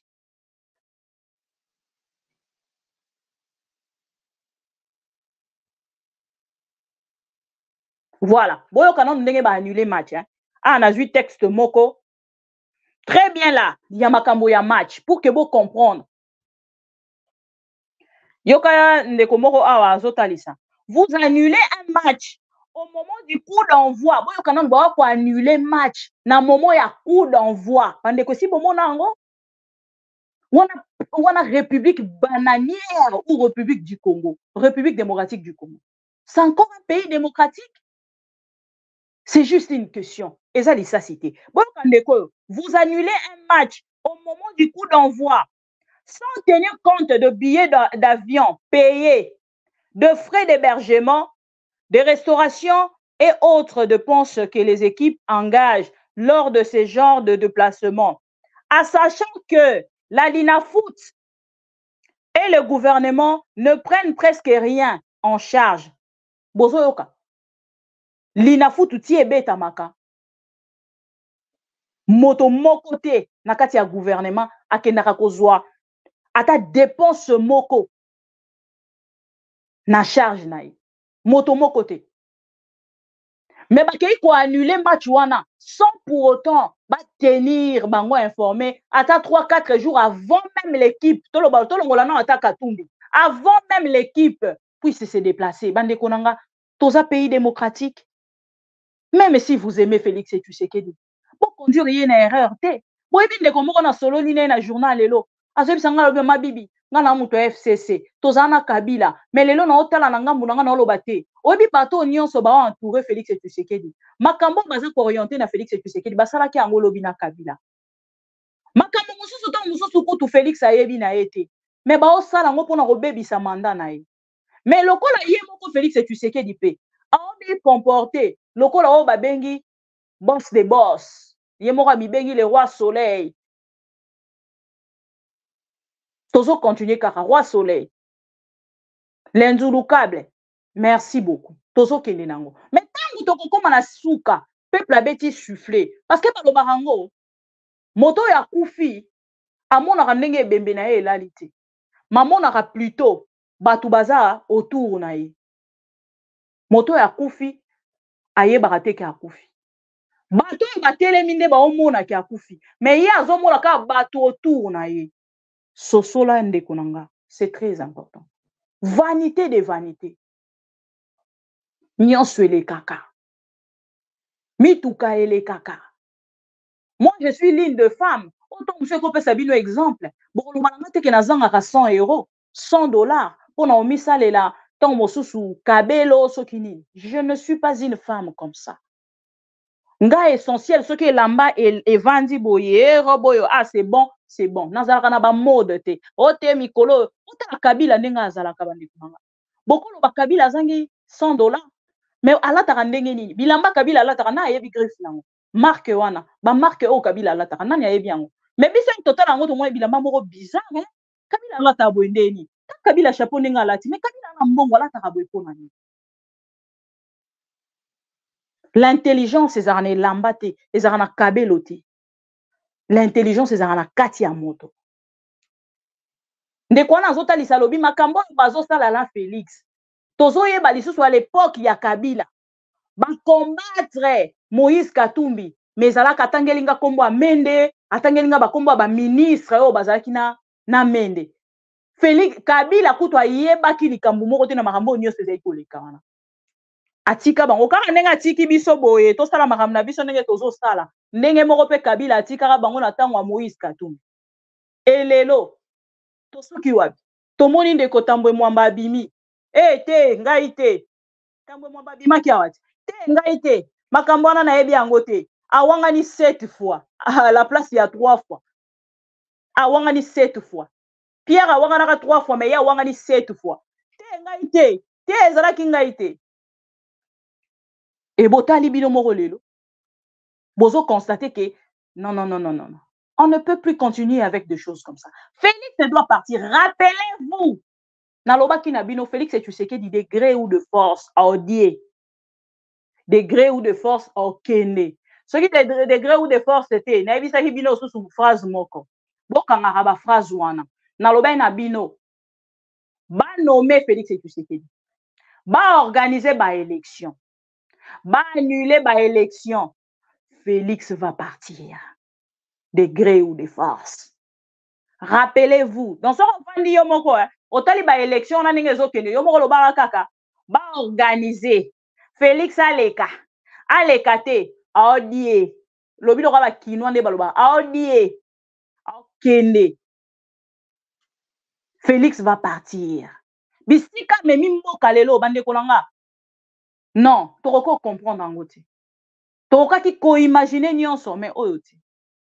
voilà boyo kanon ndenge ba annuler match hein ah na vu texte moko très bien là ya makambo ya match pour que vous comprendre yoka ndeko moko awa azotalisa vous annulez un match au moment du coup d'envoi boyo kanon ba ko annuler match na moment ya coup d'envoi bandeko si bomo nango wana wana république bananière ou république du Congo république démocratique du Congo c'est encore un pays démocratique. C'est juste une question. Et ça, ça cité. Bon, vous annulez un match au moment du coup d'envoi sans tenir compte de billets d'avion payés, de frais d'hébergement, de restauration et autres dépenses que les équipes engagent lors de ce genre de déplacement. En sachant que la Linafoot et le gouvernement ne prennent presque rien en charge. Bozoyoka. Linafutu tie beta maka moto moko te na kati ya gouvernement akendaka kozwa ata dépense moko na charge na ye moto moko te mais bakei ko annuler match wana sans pour autant ba tenir bango informé ata trois quatre jours avant même l'équipe toloba tolongola na ata katumbi avant même l'équipe puisse se déplacer bande konanga toza pays démocratique. Même si vous aimez Félix Tshisekedi, pour conduire une erreur, te. Bon, et bien, comme on a solo liné na journal lelo, azobi sanga lobi ma bibi, ngana muto F C C, tozana Kabila, mais lelo na otala na ngambu na ngana lobate. Obi bato nyonso ba entouré Félix Tshisekedi. Makambo baza ko orienter na Félix Tshisekedi, basala ki ango lobi na Kabila. Makambo mususu to mususu ko tu Félix ayebi na ete. Mais ba osala ngo pona ko bebisa mandat na ye. Mais lokola ye moko Félix Tshisekedi pe, a obi comporter lokola o babengi boss de boss yemoka bibengi le roi soleil tozo continuer kaka roi soleil l'indouloukable merci beaucoup tozo kende nango mais tangu toko koma na suka peuple abeti souffler parce que baloba rango moto ya kufi amonaka ndenge ebembe na ye elali te mamonaka plutôt batu baza autour na ye moto ya kufi ayebaka te ke akufi bato batelemi nde baomona ke akufi mais ye azomona kaka bato autour na ye sosola ndeko nanga c'est très important vanité de vanité nyonso elekaka mituka elekaka moi je suis l'une de femme autant monsieur kopesa bino exemple bokoloba nanga te ke nazangaka cent euros cent dollars mpona omisalela kabelo sokini. Je ne suis pas une femme comme ça. Nga essentiel ce que lamba et vandi boye roboyo ah c'est bon c'est bon nazalaka na ba mode te ote mikolo ota kabila nenga azalaka bandi kumanga bokolo ba kabila zangi cent dollars mais alata ndenge nini bilamba kabila alata na yebi griffe nango marque wana ba marque o kabila alata nani yebi yango mais bisa total yango to mo bilamba moko bizarre hein kabila alata boendeni kabila chapeau nenga alati mais kabila na mbongo alata kaboy pona ni. L'intelligence est en lambate, est en kabelote. L'intelligence est en kati ya moto. Ndeko na zota lisalobi makambo bazo sala la Félix. Tozo yeba lisusu à l'époque ya Kabila. Combattre Moïse Katumbi, mais ala katangelinga kombo amende, atangelinga ba kombo ba ministre o bazalaki na na mende. Félix Kabila kutwa yebaki likambo moko te na makambo nyonso ezali koleka wana. Atika bango kaka ndenge atiki biso boye to sala makambo na biso ndenge tozo sala. Ndenge moko pe Kabila atika bango na tango ya Moïse Katumbi. Elelo to soki wapi. Tomoni ndeko Tambwe Mwamba abimi. Eh te ngai te. Tambwe Mwamba abima ki awati. Te ngai te. Makambo wana na yebi yango te. Awangani sept fois. À la place il y a trois fois. Awangani sept fois. Pierre awangana trois fois mais ya awangani sept fois. Te ngai te. Te ezalaki ngai te. Et botali bino moko lelo. Bozo constater que non non non non non. On ne peut plus continuer avec des choses comme ça. Félix doit partir. Rappelez-vous. Naloba Kinabino, Félix et Tshisekedi des degrés ou de force à odier. Degré ou de force au Kenya. Ce qui est de degré ou de force c'était, na ebisa bino sous une phrase moko. Bokanga haba phrase wana. Naloba na bino. Ba nommer Félix et Tshisekedi. Ba organiser ba élection. Ba annuler ba élection. Félix va partir. Degré ou de force. Rappelez-vous, dans ce qu'on dit yomoko, otali ba élection na ninge zokende yomoko lo barakaka. Ba organiser. Félix Aleka, Aleka te, aodie, lobi lo ba kinwa nde baloba, aodie, aokende. Félix va partir. Bisika memi mboka lelo bande kolanga. Non, toko comprendre ngote. Toko ki ko imaginer nyonso mais oyo te.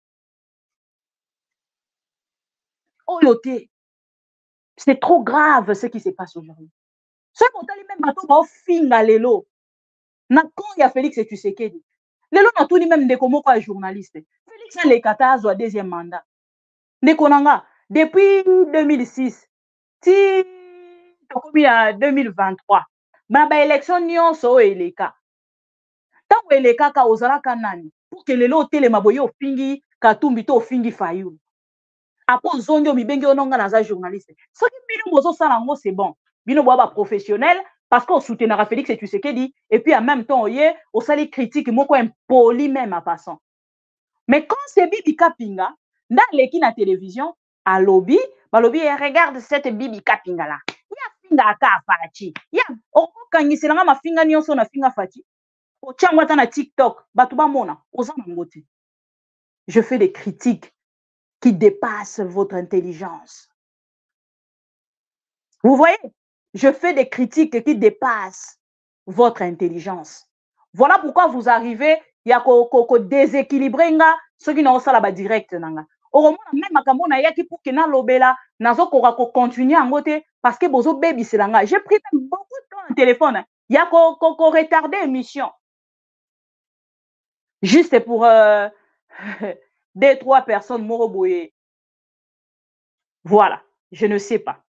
Oyo te. C'est trop grave ce qui se passe aujourd'hui. Ce motali même bato ba finga lelo. Na quand il y a Félix et Tshisekedi. Lelo na tout ni même ndeko moko ya journaliste. Félix Aleka azwa deuxième mandat. Ndeko nanga depuis deux mille six ti tokomi ya deux mille vingt-trois. Ba ba élection nyonso eleka. Tango eleka ka ozalaka nani pour que lelo telema boyo fingi Katumbi to fingi Fayulu. Après zongo mibengi ononga na za journaliste. Soki bino bozo sala ngo c'est bon. Bino boba professionnel parce qu'on soutenira Félix et Tshisekedi et puis en même temps oye au sali critique moko impoli même à passant. Mais quand c'est Bibi Kapinga dans l'équipe na télévision à lobby, ba lobby regarde cette Bibi Kapinga là. Ya finga ka fachi. Ya okangiselanga ma finga nyonso na finga fachi. O tchangwa ta na TikTok, batu ba mona, ozana ngote. Je fais des critiques qui dépassent votre intelligence. Vous voyez? Je fais des critiques qui dépassent votre intelligence. Voilà pourquoi vous arrivez, il y a ko déséquilibré nga, ce qui n'ont pas la direct nanga. Au moins même makambo na yaki pour que na lobela, nazo ko continuer en côté parce que bozo baby c'est langa. J'ai pris beaucoup de temps au téléphone. Il y a ko ko retardé émission. Juste pour euh, deux trois personnes moroboye. Voilà, je ne sais pas.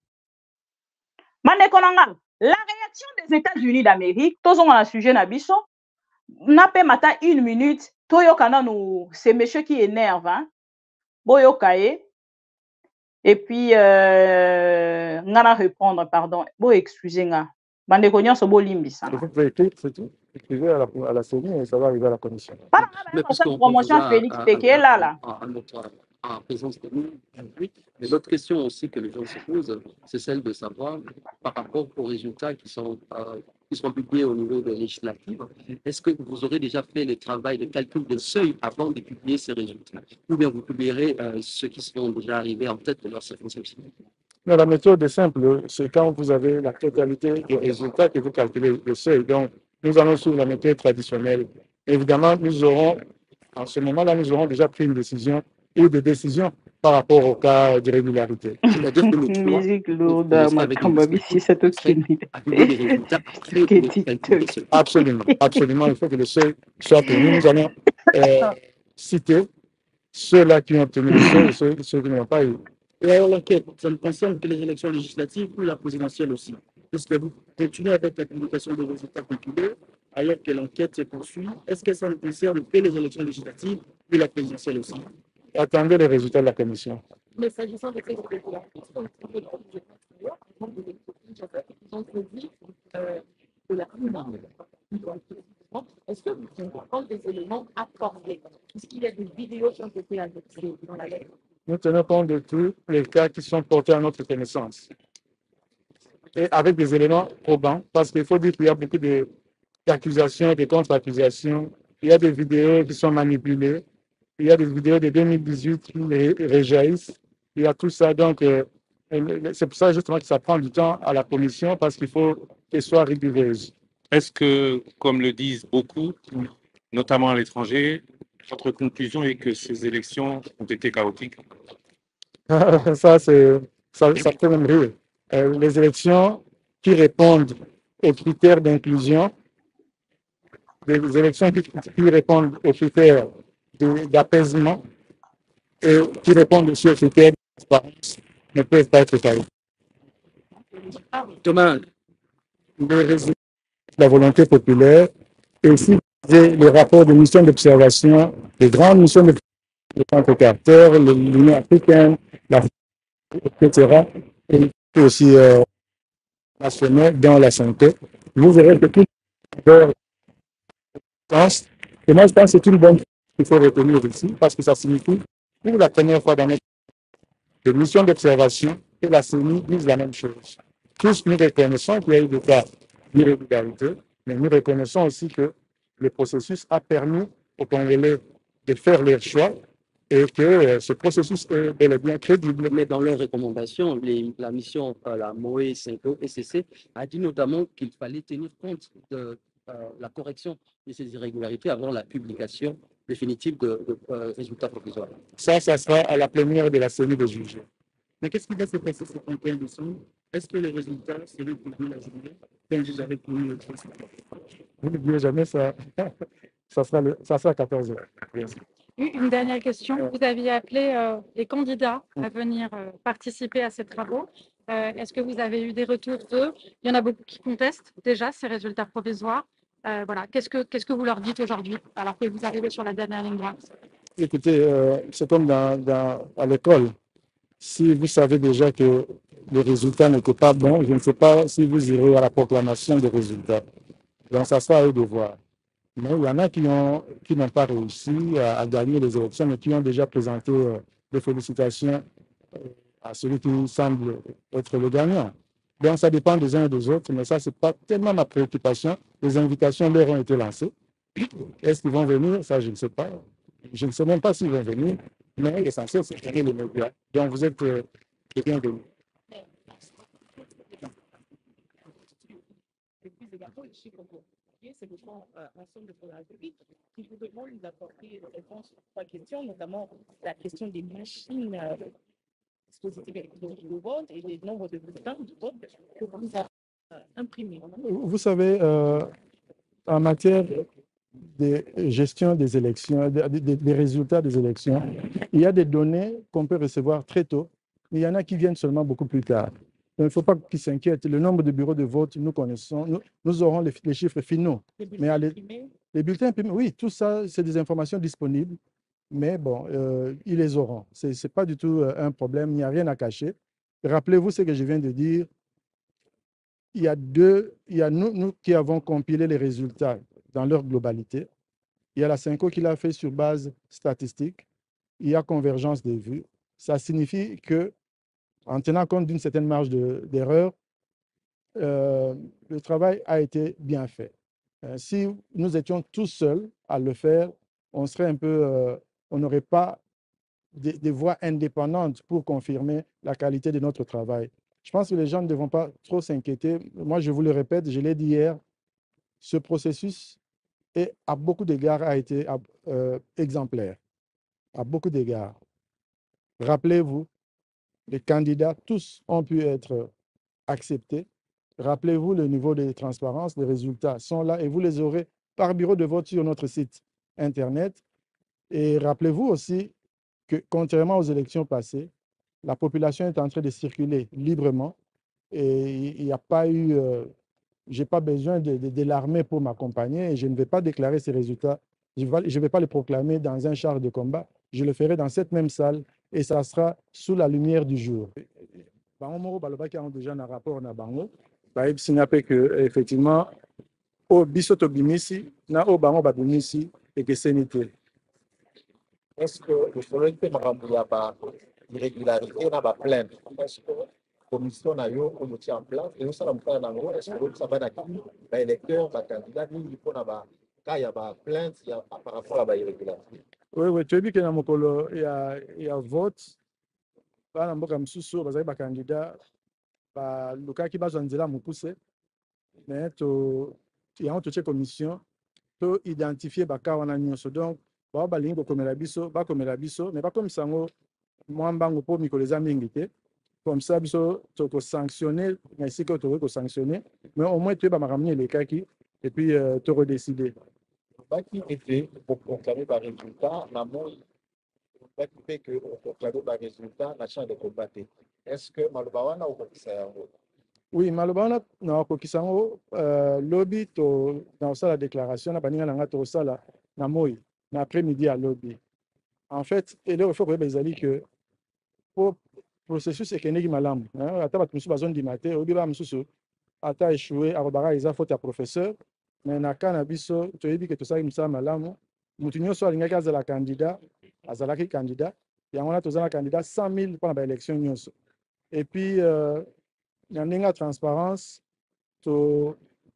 La réaction des États-Unis d'Amérique, tous on a un sujet nabiso, n'a pas matin une minute, toyo kana nous, c'est monsieur qui énerve, hein, boyo kaye, et puis, euh, ngana répondre, pardon, bo excusez nga, bande konyon so bo limbisa. C'est tout, écrivez à la, à la C E N I et ça va arriver à la commission. Pas la promotion Félix Péké là, là. En présence de nous, oui. Mais l'autre question aussi que les gens se posent, c'est celle de savoir, par rapport aux résultats qui sont, euh, qui seront publiés au niveau des législatives, est-ce que vous aurez déjà fait le travail de calcul de seuil avant de publier ces résultats? Ou bien vous publierez euh, ceux qui seront déjà arrivés en tête de leur circonscription? Non, la méthode est simple, c'est quand vous avez la totalité des résultats que vous calculez le seuil. Donc, nous allons sur la méthode traditionnelle. Évidemment, nous aurons, en ce moment-là, nous aurons déjà pris une décision ou des décisions par rapport au cas d'irrégularité. Musique lourde, c'est Absolument, absolument. Il faut que le seuil soit tenu. Nous allons euh, citer ceux-là qui ont obtenu le seuil et ceux, ceux qui n'ont pas eu. Et alors l'enquête, ça ne concerne que les élections législatives ou la présidentielle aussi? Est-ce que vous continuez avec la communication des résultats calculés alors que l'enquête se poursuit? Est-ce que ça ne concerne que les élections législatives ou la présidentielle aussi? Attendez les résultats de la commission. Mais s'agissant des faits de régularité, ils ont prévu que la tenir compte des éléments apportés. Est-ce qu'il y a des vidéos qui ont été adoptées dans la lettre? Nous tenons compte de tous les cas qui sont portés à notre connaissance. Et avec des éléments probants, parce qu'il faut dire qu'il y a beaucoup d'accusations, de contre-accusations. Il y a des vidéos qui sont manipulées. Il y a des vidéos de deux mille dix-huit qui réjaillissent. Il y a tout ça. Donc, euh, c'est pour ça justement que ça prend du temps à la commission, parce qu'il faut qu'elle soit rigoureuse. Est-ce que, comme le disent beaucoup, notamment à l'étranger, votre conclusion est que ces élections ont été chaotiques? Ça, c'est, ça, ça peut même rire. Euh, les élections qui répondent aux critères d'inclusion, des élections qui, qui répondent aux critères d'apaisement et qui répondent aussi aux critères de transparence ne peuvent pas être chaotiques. Thomas, Le résultat de la volonté populaire et aussi les rapports de missions d'observation, les grandes missions de de Carter, l'Union africaine, la et cetera, et aussi euh, national dans la santé, vous verrez que tout leur sens. Et moi, je pense que c'est une bonne chose qu'il faut retenir ici, parce que ça signifie, pour la première fois dans notre mission d'observation, que la C E N I disent la même chose. Tous nous reconnaissons qu'il y a eu des cas d'irrégularité, mais nous reconnaissons aussi que le processus a permis aux Congolais de faire leur choix et que euh, ce processus est bel et bien crédible. mais dans leurs recommandations, les- la mission, euh, la M O E cinq O S C C, a dit notamment qu'il fallait tenir compte de euh, la correction de ces irrégularités avant la publication définitive de, de euh, résultats provisoires. Ça, ça sera à la plénière de la C E N I de juger. Mais qu'est-ce qui va se passer ce trente et un décembre? Est-ce que les résultats seront publiés la journée comme vous avez promis le trente? Vous n'oubliez jamais ça. Ça sera, le, ça sera à quatorze heures. Une dernière question. Vous aviez appelé euh, les candidats à venir euh, participer à ces travaux. Euh, Est-ce que vous avez eu des retours d'eux? Il y en a beaucoup qui contestent déjà ces résultats provisoires. Euh, voilà. Qu'est-ce que, qu'est-ce que vous leur dites aujourd'hui alors que vous arrivez sur la dernière ligne droite? Écoutez, euh, c'est comme dans, dans, à l'école. Si vous savez déjà que les résultats n'étaient pas bons, je ne sais pas si vous irez à la proclamation des résultats. Donc, ça sera à eux de voir. Mais il y en a qui ont, qui n'ont pas réussi à, à gagner les élections, mais qui ont déjà présenté euh, des félicitations euh, à celui qui semble être le gagnant. Donc, ça dépend des uns et des autres, mais ça, ce n'est pas tellement ma préoccupation. Les invitations leur ont été lancées. Est-ce qu'ils vont venir? Ça, je ne sais pas. Je ne sais même pas s'ils vont venir, mais l'essentiel, c'est gagner les médias. Donc, vous êtes euh, les bienvenus. Et puis également, les chiffres convoqués, c'est le fonds euh, ensemble pour la République qui vous demande d'apporter des réponses à trois questions, notamment la question des machines euh, dispositifs électroniques de vote et des nombres de bulletins de vote que vous avez euh, imprimés. Vous savez, euh, en matière de gestion des élections, des de, de résultats des élections, il y a des données qu'on peut recevoir très tôt, mais il y en a qui viennent seulement beaucoup plus tard. Donc, il ne faut pas qu'ils s'inquiètent. Le nombre de bureaux de vote, nous connaissons, nous, nous aurons les, les chiffres finaux. Les Mais à bulletins les, imprimés, les bulletins imprimés, oui, tout ça, c'est des informations disponibles, mais bon, euh, ils les auront. Ce n'est pas du tout euh, un problème, il n'y a rien à cacher. Rappelez-vous ce que je viens de dire. Il y a deux, il y a nous, nous qui avons compilé les résultats dans leur globalité. Il y a la Cinco qui l'a fait sur base statistique. Il y a convergence des vues. Ça signifie que, en tenant compte d'une certaine marge d'erreur, de, euh, le travail a été bien fait. Euh, si nous étions tous seuls à le faire, on serait un peu, euh, on n'aurait pas des, des voix indépendantes pour confirmer la qualité de notre travail. Je pense que les gens ne devront pas trop s'inquiéter. Moi, je vous le répète, je l'ai dit hier, ce processus est, à beaucoup d'égards a été euh, exemplaire. À beaucoup d'égards. Rappelez-vous, les candidats, tous ont pu être acceptés. Rappelez-vous le niveau de transparence, les résultats sont là et vous les aurez par bureau de vote sur notre site Internet. Et rappelez-vous aussi que, contrairement aux élections passées, la population est en train de circuler librement et il n'y a pas eu, euh, je n'ai pas besoin de, de, de l'armée pour m'accompagner et je ne vais pas déclarer ces résultats, je ne vais pas les proclamer dans un char de combat, je le ferai dans cette même salle et ça sera sous la lumière du jour. Bango moko baloba qui ont déjà un rapport na bango, ba epsi na pe que effectivement o biso to bimisi na o bango ba bimisi ekeseni te. Est-ce que le problème de la irrégularité na ba plainte est-ce que commission na yo on tient en place et ça la nango est-ce que ça va d'accueillir ba électeurs ba candidats ni pour na ba cas ya ba plainte ya par rapport à ba irrégularité. Oui oui, tu as vu que na mokolo ya ya vote bana mboka msusu bazali ba candidat ba lukaki bazwa nzela mopuse mais to yango to che commission to identifier ba cas wana nyonso donc ba balingi kokomela biso bakomela biso mais bakomisa ngo mwa mbango po mikolo eza mingi te comme ça biso tokosanctionner na esika tokoki kosanctionner mais au moins toyeba makambo nini elekaki et puis euh, tokodécider baki ete proclamer ba résultat na moi baki fait que proclamer ba résultat na champ de combat. Est-ce que maloba wana okokisa yango? Oui, maloba wana na okokisa yango euh, lobby to na osala déclaration na baninga na nga to osala na moi na après-midi à lobby. En fait, et là il faut koyeba ezali que pour processus ekendeki malamu ata bato mosusu bazondima te oyebi bana mosusu ata échoué akobaka eza faute ya professeur mais na ka na biso toyebi ke tosali mosala malamu motu nyonso alingaki azala candidat azalaki candidat yango wana toza na candidat cent mille mpona baélection nyonso et puis euh, na ndenge ya transparence to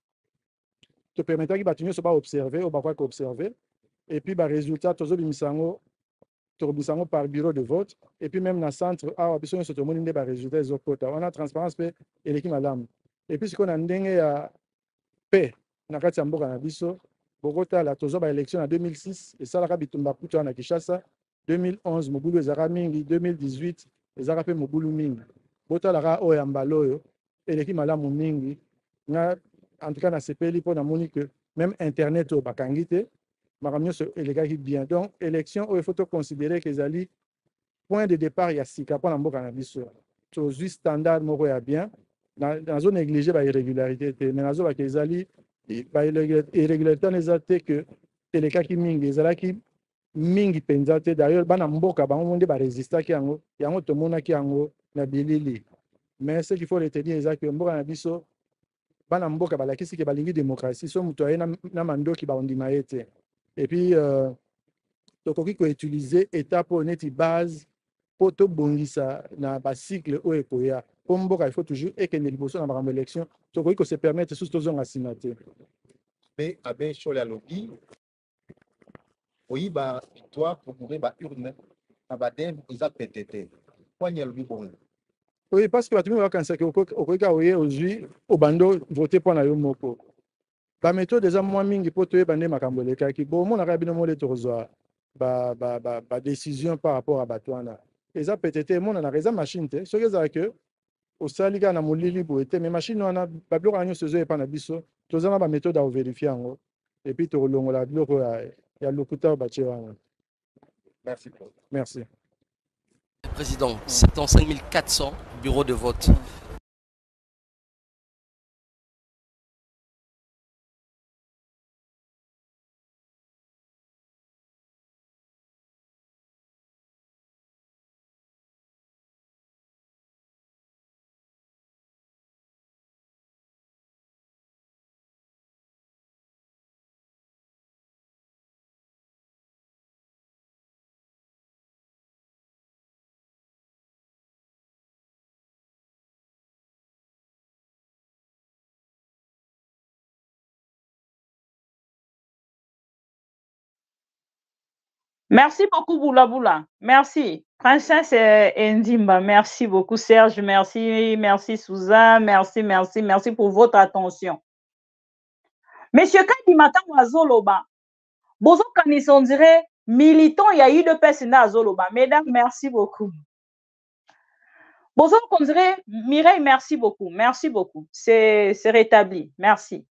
topermetaki bato nyonso baobserve oyo bakwaki observe et puis barésultat tozobimisa yango tokobimisa yango par bureau de vote et puis même na centre awa biso nyonso tomoni nde barésultat ezokota wana transparence mpe eleki malamu et puis sikoyo na ndenge ya paix na kati ya mboka na biso bokotala tozwa baélection na deux mille six esalaka bitumba kutu wana na Kinshasa deux mille onze mobulu ezalaka mingi deux mille dix-huit ezalaka mpe mobulu mingi botalaka oyo ya mbala oyo eleki malamu mingi nga en tout cas nasepeli mpo namoni que même internet oyo bakangi te makambo nyonso elekaki bien donc élection oyo faut toconsidérer que ezali point de départ ya sika mpona mboka na biso tozwi standard moko ya bien nazo néglige bairrégularité te mais nazobaka ezali bairrégularité wana eza te que elekaki mingi ezalaki mingi mpenza te d'ailleurs bana mboka bango nde barésistaki yango yango tomonaki yango na bilili mais ce qu'il faut retenir eza que mboka na biso bana mboka balakisi ke balingi démocratie so moto aye na mandoki baondima ye te et puis euh, tokoki koutiliser étape oyo neti base mpo tobongisa na bacycle oyo ekoya mpo mboka il faut toujours ekende liboso na makambo élection tokoki kose permettre susu tozonga nsima te mpe abe shole alobi oyiba victoire procuré baurne na badem eza pete te kwani alobi bongo. Oui, parce que bato mingi bakanisaki okoki oye ozwi obando vote mpo na yo moko baméthode eza mwa mingi mpo toyeba nde makambo elekaki bomonaka bino mole tokozwa badécision par rapport à bato wana eza pete te emonanaka eza machine te soki ezala ke osali kaka na molili boye te mais machine wana babiloko na nyonso ezoyepa na biso toza na baméthode ya koverifie yango epuis tokolongola biloko ya lokuta oyo batie wana. Merci. Merci. Président, soixante-cinq mille quatre cents bureaux de vote. Merci beaucoup, Boula Boula. Merci. Princesse Ndimba, merci beaucoup, Serge. Merci, merci, Souza. Merci, merci, merci pour votre attention. Monsieur Kadimata Zoloba, Bozo Kanis, on dirait militant, il y a eu deux personnes à Zoloba. Mesdames, merci beaucoup. Bozo, on dirait Mireille, merci beaucoup. Merci beaucoup. C'est rétabli. Merci.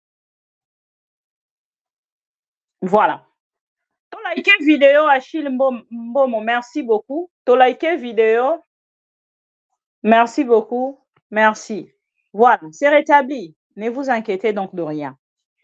Voilà. To like vidéo Achille Mbomo, merci beaucoup. To like vidéo. Merci beaucoup. Merci. Voilà, c'est rétabli. Ne vous inquiétez donc de rien.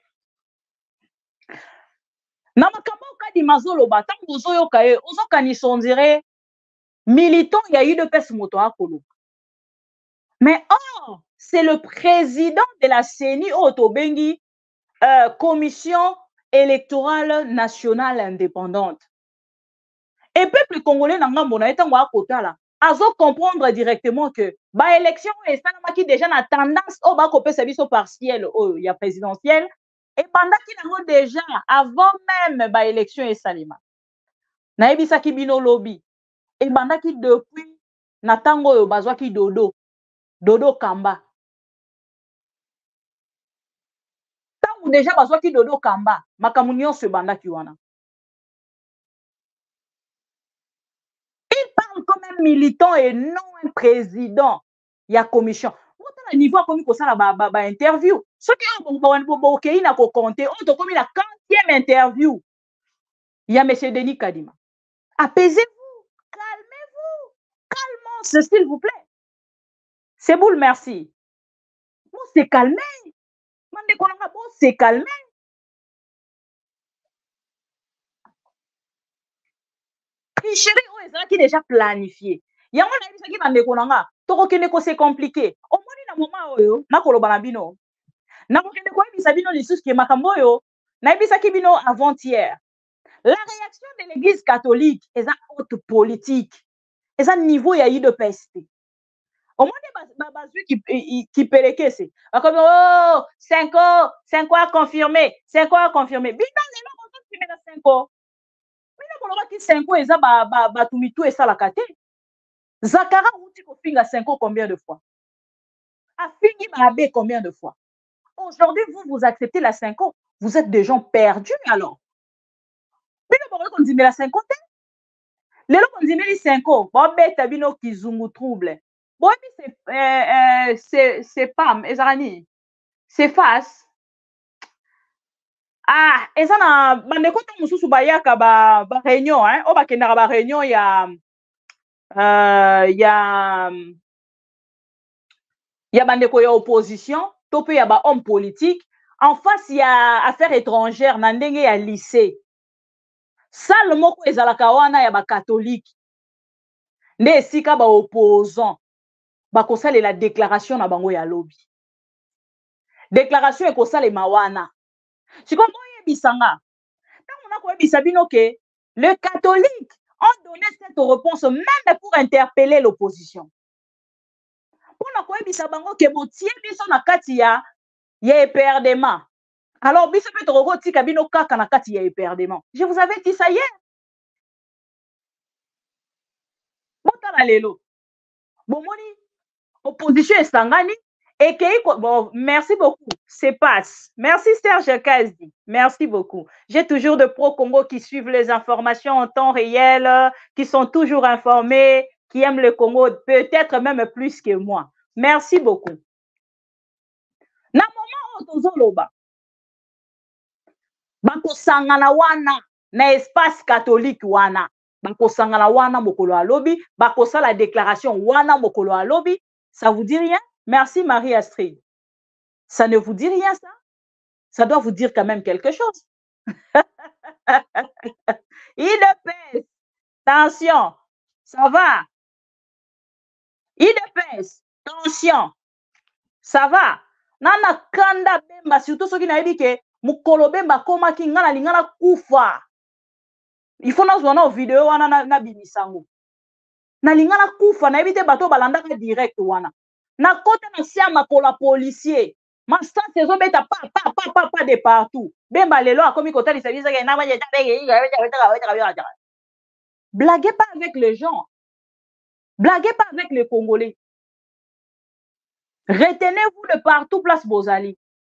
Namakamo kadi mazolo bata bozo yokaye ozo kaniso on dirait militant il y a eu de pes moto akolo. Mais oh, c'est le président de la C E N I Otobengi euh, commission électorale nationale indépendante. Et peuple congolais n'a pas été à côté là. Azo comprendre directement que ba élection et ça n'a déjà na tendance au bas copé service partiel au il y a présidentiel et pendant qu'il a déjà avant même ba élection et salima. Na ebisa ki bino lobby et pendant qu'il depuis na tango yo bazwa ki dodo dodo kamba. Tango déjà bazwa ki dodo kamba makamunyo se banda ki wana. Comme un militant et non un président, il y a commission. Au niveau comme ça la ba ba interview. Ce qui est bon bon bon qui n'a pas compté. On te comme la quinzième interview. Il y a monsieur Denis Kadima. Apaisez-vous, calmez-vous, calmons, s'il vous plaît. C'est boule, merci. Bon, c'est calmé. Mande konanga bon, c'est calmé. Tricherie qui est déjà planifié. Il y a un qui est dans konanga. Toko kene ko c'est compliqué. Au moins na moment oyo na koloba na bino. Na ko kene ko ebisa bino lisusu ke makambo yo. Na ebisa ki bino avant-hier. La réaction de l'église catholique est à haute politique. Est à niveau ya I de P S T. Au moins des bases qui qui peleke c'est. Comme oh cinq ans, cinq ans confirmé, cinq ans confirmé. Bino lelo ko confirmé na cinq ans. Qui cinq ans et ça ba ba ba tumitu et ça la kate. Zakara outi ko finga cinq ans combien de fois? A fingi Mabe combien de fois? Aujourd'hui vous vous acceptez la cinq ans, vous êtes des gens perdus alors. Mais le bon qu'on dit mais la cinq ans. Les gens qu'on dit mais les cinq ans, bon bête bino kizungu trouble. Bon c'est euh c'est c'est pas ezarani. C'est face. Ah, et ça na bandeko to mususu bayaka ba ba réunion hein, o ba kenda ba réunion ya euh ya ya bandeko ya opposition, to pe ya ba homme politique, en face il y a affaires étrangères na ndenge ya lycée. Salle moko ezalaka wana ya ba catholique. Nde esika ba opposant ba kosala la déclaration na bango ya lobby. Déclaration e kosala mawana. Si comme bisanga. Tant on a bisa bino que le catholique ont donné cette réponse même pour interpeller l'opposition. Pour na koye bisa bango ke botie biso na kati ya ya éperdement. Alors biso pe toko tika bino kaka na kati ya éperdement. Je vous avais dit ça hier. Bota na lelo. Bomoni opposition esangani. Et que, bon, merci beaucoup. C'est passe. Merci Serge Kazdi. Merci beaucoup. J'ai toujours de pro-Congo qui suivent les informations en temps réel, qui sont toujours informés, qui aiment le Congo, peut-être même plus que moi. Merci beaucoup. Na moment où tozoloba, bako sangana wana na espace catholique wana, bako sangana wana mokolo alobi, bako sa la déclaration wana mokolo alobi, ça vous dit rien? Merci Marie-Astrid. Ça ne vous dit rien, ça? Ça doit vous dire quand même quelque chose. Il de pèse. Attention. Ça va. Il de pèse. Attention. Ça va. Nana kanda bemba. Surtout ceux qui n'ont dit que mukolo bemba koma ki ngana lingana kufa. Il faut nous voir nos vidéos wana na na bimisango. Na lingana kufa na ebite bato balanda ka direct wana. Na côté na sia makola policier ma ça saison beta pa pa pa pa pa de partout bemba lelo a komi kota service que na baje blaguez pas avec les gens, blaguez pas avec les Congolais, retenez-vous de partout place Bozali.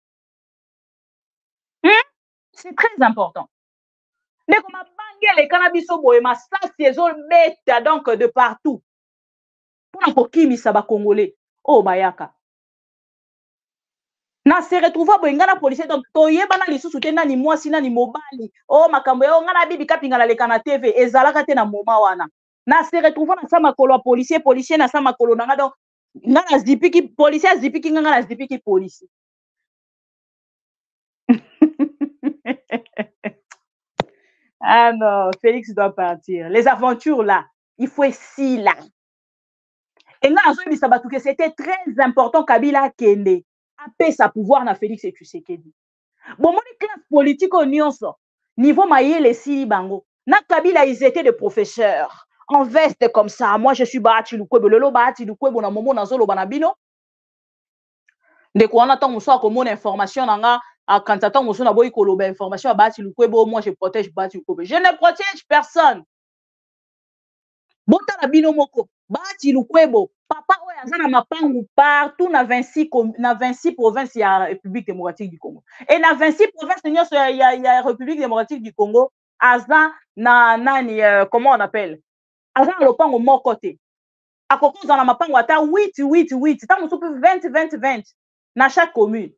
Hmm? C'est très important. Mais comme bangé les cannabis boye ma ça saison beta donc de partout pour na kokimi ça ba Congolais. Oh bayaka na se retrouva boyenga na policier donc toyeba na lisusu te nani mwasi nani mobali oh makambo yo nga na bibi kapinga na leka na T V ezalaka te na moma wana na se retrouva na sama kolo policier policier na sama kolo nanga donc nga na zipiki policier zipiki nga na zipiki policier. Ah non, Félix doit partir. Les aventures là, il faut ici là. Et là, c'était très important Kabila Kende. Apé sa pouvoir na Félix et Tshisekedi. Bon, mon classe politique au nyonso. Niveau maïe les si bango. Na Kabila, ils étaient des professeurs. En veste comme ça. Moi, je suis Bahati Lukwebo. Lelo Bahati Lukwebo na momo na zolo banabino. De quoi on attend, on soit comme mon information. Nanga, quand attend, on soit na boy koloba information à Bahati Lukwebo. Moi, je protège Bahati Lukwebo. Je ne protège personne. Bota la bino moko. Bahati Lukwebo. Papa, ouais, azana mapangu partout na vingt-six, na vingt-six provinces, il y a la République démocratique du Congo. Et na vingt-six provinces, il y a, y a, y a la République démocratique du Congo. Azan, na, nani, euh, comment on appelle? Azan, le pango mon côté. À Coco, dans la mapangu, ata huit, huit, huit. Tant on peut vingt, vingt, vingt. Dans chaque commune.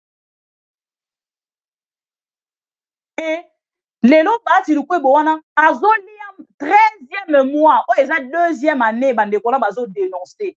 Et, Lelo Bahati Lukwebo wana, azoli treizième mois, oh, ils ont deuxième année, bande de kola bazo dénoncer.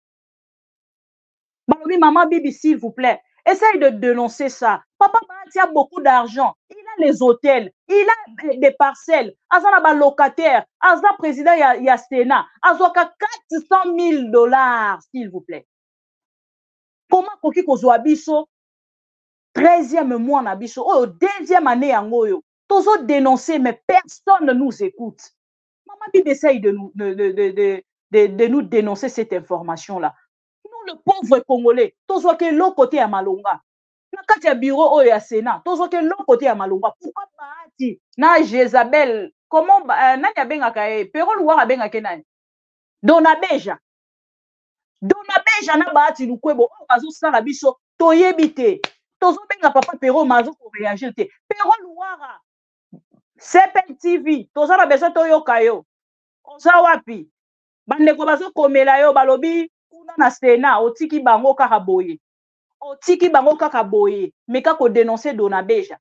Balobi, maman Bibi, s'il vous plaît, essaye de dénoncer ça. Papa Bahati a beaucoup d'argent. Il a les hôtels, il a des parcelles. Azana ba locataire, Azana président ya, ya Sénat, Azoka quatre cent mille dollars, s'il vous plaît. Comment koki kozwa biso treizième mois na biso, oh, deuxième année en goyo. Tozo dénoncer, mais personne ne nous écoute. Maman Bibi essaye de nous, de, de, de, de, de, de nous dénoncer cette information-là. Nous, le pauvre Congolais, tozo ke l'autre côté à Malonga. Na kati ya bureau au ya Sénat, tozo ke l'autre côté à Malonga. Pourquoi Bahati? Na Jezabel, comment, euh, nani abengaka e? Pero luwa abengaka nani? Donabeja. Donabeja na Bahati Lukwebo, o bazo sala biso, toyebite. Tozo benga papa Pero mazo ko réagir te. Pero luwa C P L T V, toza na besoin toyoka yo. Oza wapi? Bandeko bazo komela yo balobi kuna na Sénat, otiki bango kaka boye. Otiki bango kaka boye, mais kako dénoncer Donabeja.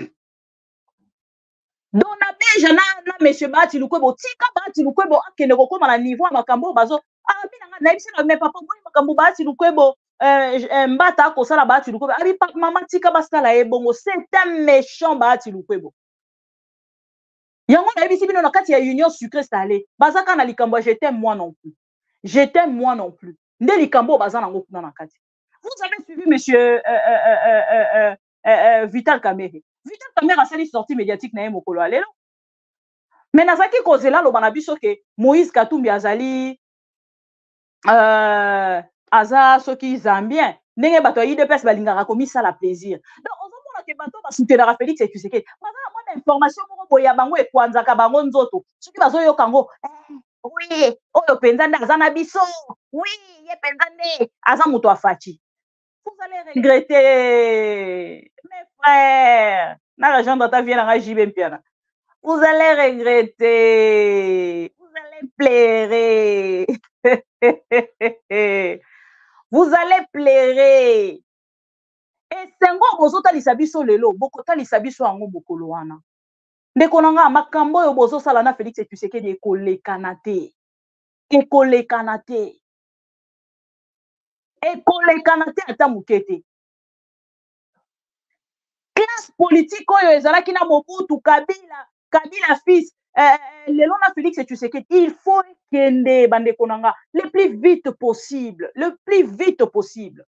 Donabeja na na monsieur Bahati Lukwebo, tika Bahati Lukwebo akende kokoma na niveau makambo bazo. Ah bina na ibisi na me papa boye makambo Bahati Lukwebo euh mbata ko sala Bahati Lukwebo. Abi papa mama tika basala e bongo, c'est un méchant Bahati Lukwebo. Yango na ebisi bino na kati ya union sucré salé bazaka na likambo je t'aime moi non plus je t'aime moi non plus nde likambo baza nango kuna na kati. Vous avez suivi monsieur euh, euh, euh, euh, euh, euh, Vital Kamerhe. Vital Kamerhe a sali sortie médiatique na ye mokolo alelo mais nazaki kozela loba na biso ke Moïse Katumbi azali euh, aza soki zambien ndenge bato ya I D P S balingaka komisala plaisir. Donc ozomona ke bato basoutenaka Félix Tshisekedi bazala mwana information moko boya bango ekwanzaka bango nzoto soki bazoyoka ngo eh, oui oyo penza nde aza na biso oui ye penza nde aza moto afaci. Vous allez regretter mes frères na rejoindre ta vie nanga J B Mpiana. Vous allez regretter, vous allez pleurer. Vous allez pleurer. Et sengo bozo talisa biso lelo, boko talisa biso ango bokolo wana. Ndeko nanga makambo yo bozo sala na Félix Tshisekedi ekolekana te. Ekolekana te. Ekolekana te ata mukete. Classe politique oyo ezalaki na Mobutu, Kabila, Kabila fils, euh, lelo na Félix Tshisekedi, il faut kende bandeko nanga le plus vite possible, le plus vite possible.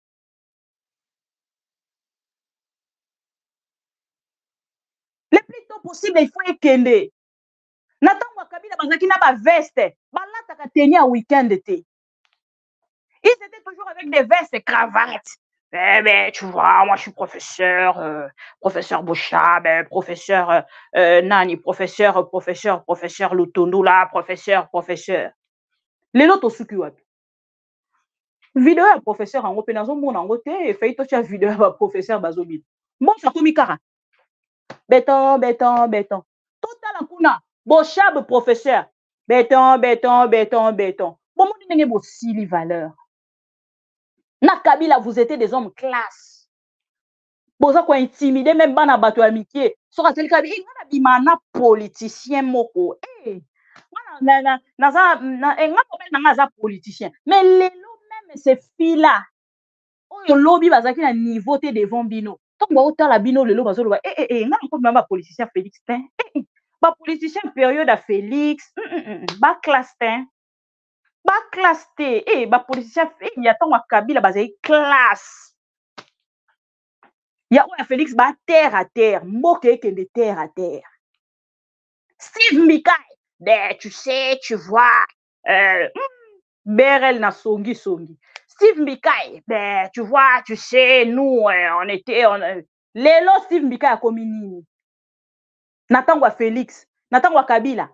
Le plus tôt possible, il faut kende. Natango Kabila bazaki na ba veste, balata ka tenir à week-end été. Ils étaient toujours avec des vestes et cravates. Eh ben, tu vois, moi je suis professeur, euh, professeur Boucha, ben, professeur euh, euh, Nani, professeur, euh, professeur, professeur Lutundu là, professeur, professeur. Les autres suki wapi. Vidéo ya professeur en open nazo mona ngote e fait to cha vidéo ya professeur bazobi. Bon ça komi kara. Béton, béton, béton. Total la kuna. Bochab professeur. Béton, béton, béton, béton. Bon mon ndenge bo sili valeur. Na Kabila, vous étiez des hommes classe. Boza ko intimider même bana bato amitié. Sora tel Kabila, il na bimana politicien moko. Eh. Na na na za na enga na nga za politicien. Mais lelo même ces filles là. Oyo lobi bazaki na niveau te devant bino. Donc ba otala bino lelo bazo loba eh eh eh nga ko ba politicien Félix Tin. Eh eh. Ba politicien période à Félix. Mm, mm, mm, ba classe Tin. Ba classe te eh ba politicien il y a tant wa Kabila bazai classe Il y a Félix, bah, terre à terre, moqué que de terre à terre. Steve Mikai, ben, tu sais, tu vois, euh, Berel na songi songi. Steve Mikai, ben, tu vois, tu sais, nous, euh, on était, on, euh, Lélo Steve Mikai a commis nini. Natangwa Félix, Natangwa Kabila.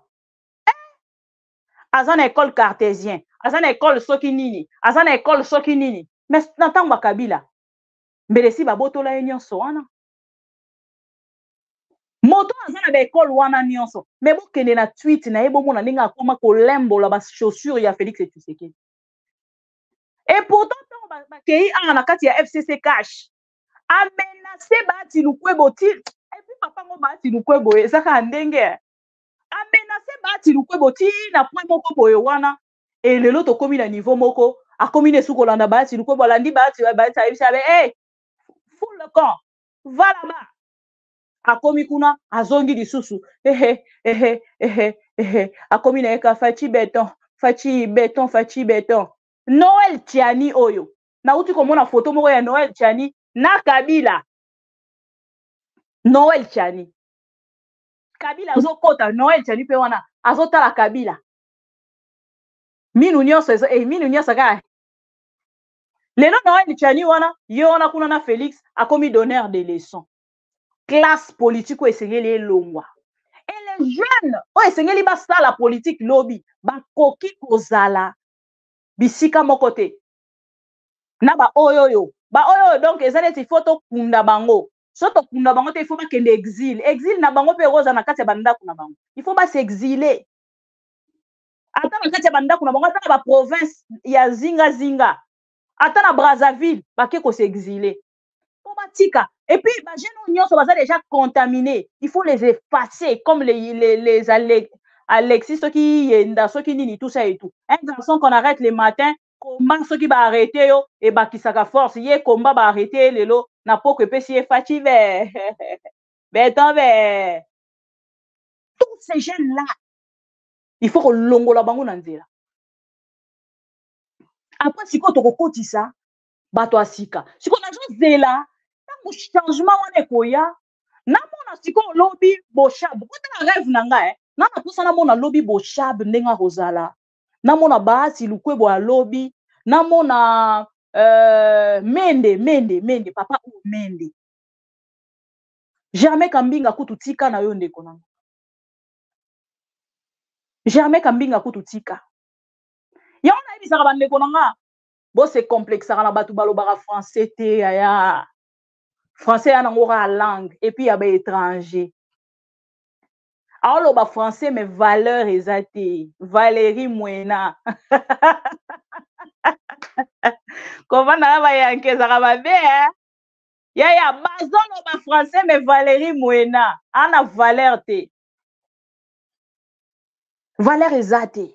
Azan école cartésien, azan école soki nini, azan école soki nini. Mais Natangwa Kabila. Mbelesi baboto la nyonso wana. Moto azana ba école wana nyonso. Mais bo kende na tweet na yebo mona ninga akoma kolembola ba chaussures ya Félix Tshisekedi. Et pourtant ba ba kei a na kati ya F C C cash. A menacé ba ti lukwebo ti. Et puis papa ngo ba ti lukwebo ezaka ndenge. A menacé ba ti lukwebo ti na point moko boye wana. Et lelo to komi na niveau moko, a komi ne sukolanda ba ti lukwebo landi ba ti ba ti sabe eh full le camp. Va là-bas. Akomi kuna azongi lisusu ehe ehe ehe ehe akomi na eka fachi beton fachi beton fachi beton Noël Tiani oyo na uti komona photo moko ya Noël Tiani na Kabila Noël Tiani Kabila azokota Noël Tiani pe wana azotala Kabila minu nyonso ezo eh minu nyonso ka lelo Noël Tiani wana yo wana kuna na Félix akomi donneur de leçons classe politique ou esengeli longwa. Et les jeunes, ou esengeli basta la politique lobby, ba koki kozala bisika mokote. Na ba oyoyo, ba oyoyo donc ezane ti photo kunda bango. Soto kunda bango te il faut ba kende exil. Exil na bango pe roza na kati ya banda kuna bango. Il faut ba s'exiler. Ata na kati ya banda kuna bango ata na ba province ya zinga zinga. Ata na Brazzaville ba ke ko s'exiler. Tika. Et puis, bah, les gens sont déjà contaminés. Il faut les effacer, comme les, les, les Alexis, ceux qui ceux qui nini, tout ça et tout. Un garçon qu'on arrête les matins, comment ceux qui va arrêter, yo, et bah, qui s'aga force, yé, combat va arrêter, les lots, n'a pas que si est fatigué. Ben, ben, tous ces jeunes-là, il faut que l'ongo la bango nanzela. Après, si quand on côté ça, bah, toi, sika. Si qu'on a juste là, changement wana ekoya na mona siko lobby boshab kota rêve nanga eh na na pusa na mona lobby boshab ndenga rozala na mona baasi lukwebo ya lobby na mona euh mende mende mende papa o mende jamais kambinga kutu tika na yo ndeko nanga jamais kambinga kutu tika ya ona ebisaka bandeko nanga bo se complexe na batu balobaka français te ya français en aura langue et puis il y a des étrangers. Alors le français mais valeur exacte Valérie Mwena. Comment na ba yanke za ba be hein? Ya ya bazon le français mais Valérie Mwena ana valeur te. Valeur exacte.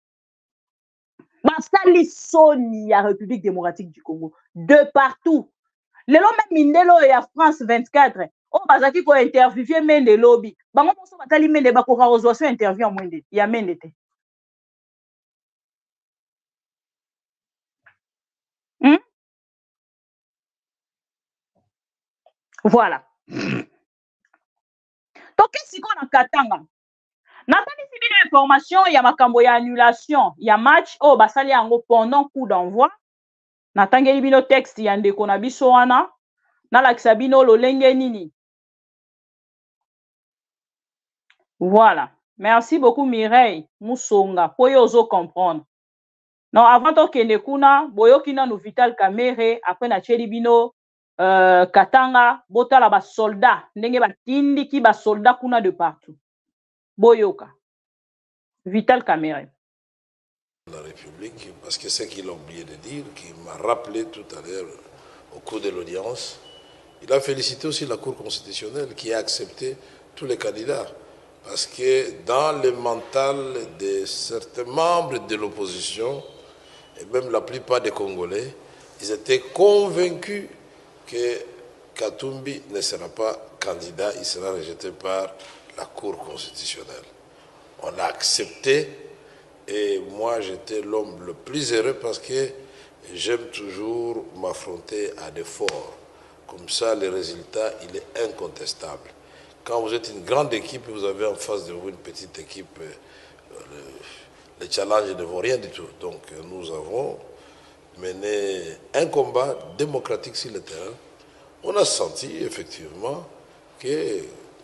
Basali soni ya République démocratique du Congo de partout. Le long même Mindelo et à France vingt-quatre. Oh, bazaki ko interviewer mende lobby. Bango moso batali mende ba ko reçoit interview en mwende. Ya mende te. Hmm? Voilà. Donc si qu'on a katanga. Natali si bien information ya makambo ya annulation, ya match oh basali yango pendant coup d'envoi. Natangeli bino texte ya ndeko na biso wana. Na la kisabino lolenge nini. Voilà. Merci beaucoup Mireille Moussonga. Poyo ozo comprendre. Non, avant to kende kuna, boyo kina no Vital Kamerhe, après na cheli bino euh, Katanga, bota la ba soldat, ndenge ba tindi ki ba soldat kuna de partout. Boyoka. Vital Kamerhe. La République, parce que c'est qu'il a oublié de dire, qui m'a rappelé tout à l'heure au cours de l'audience, il a félicité aussi la Cour constitutionnelle qui a accepté tous les candidats. Parce que dans le mental de certains membres de l'opposition, et même la plupart des Congolais, ils étaient convaincus que Katumbi ne sera pas candidat, il sera rejeté par la Cour constitutionnelle. On a accepté et moi j'étais l'homme le plus heureux parce que j'aime toujours m'affronter à des forts. Comme ça, le résultat, il est incontestable. Quand vous êtes une grande équipe, vous avez en face de vous une petite équipe, euh, le, les challenges ne vont rien du tout. Donc nous avons mené un combat démocratique sur le terrain. On a senti effectivement que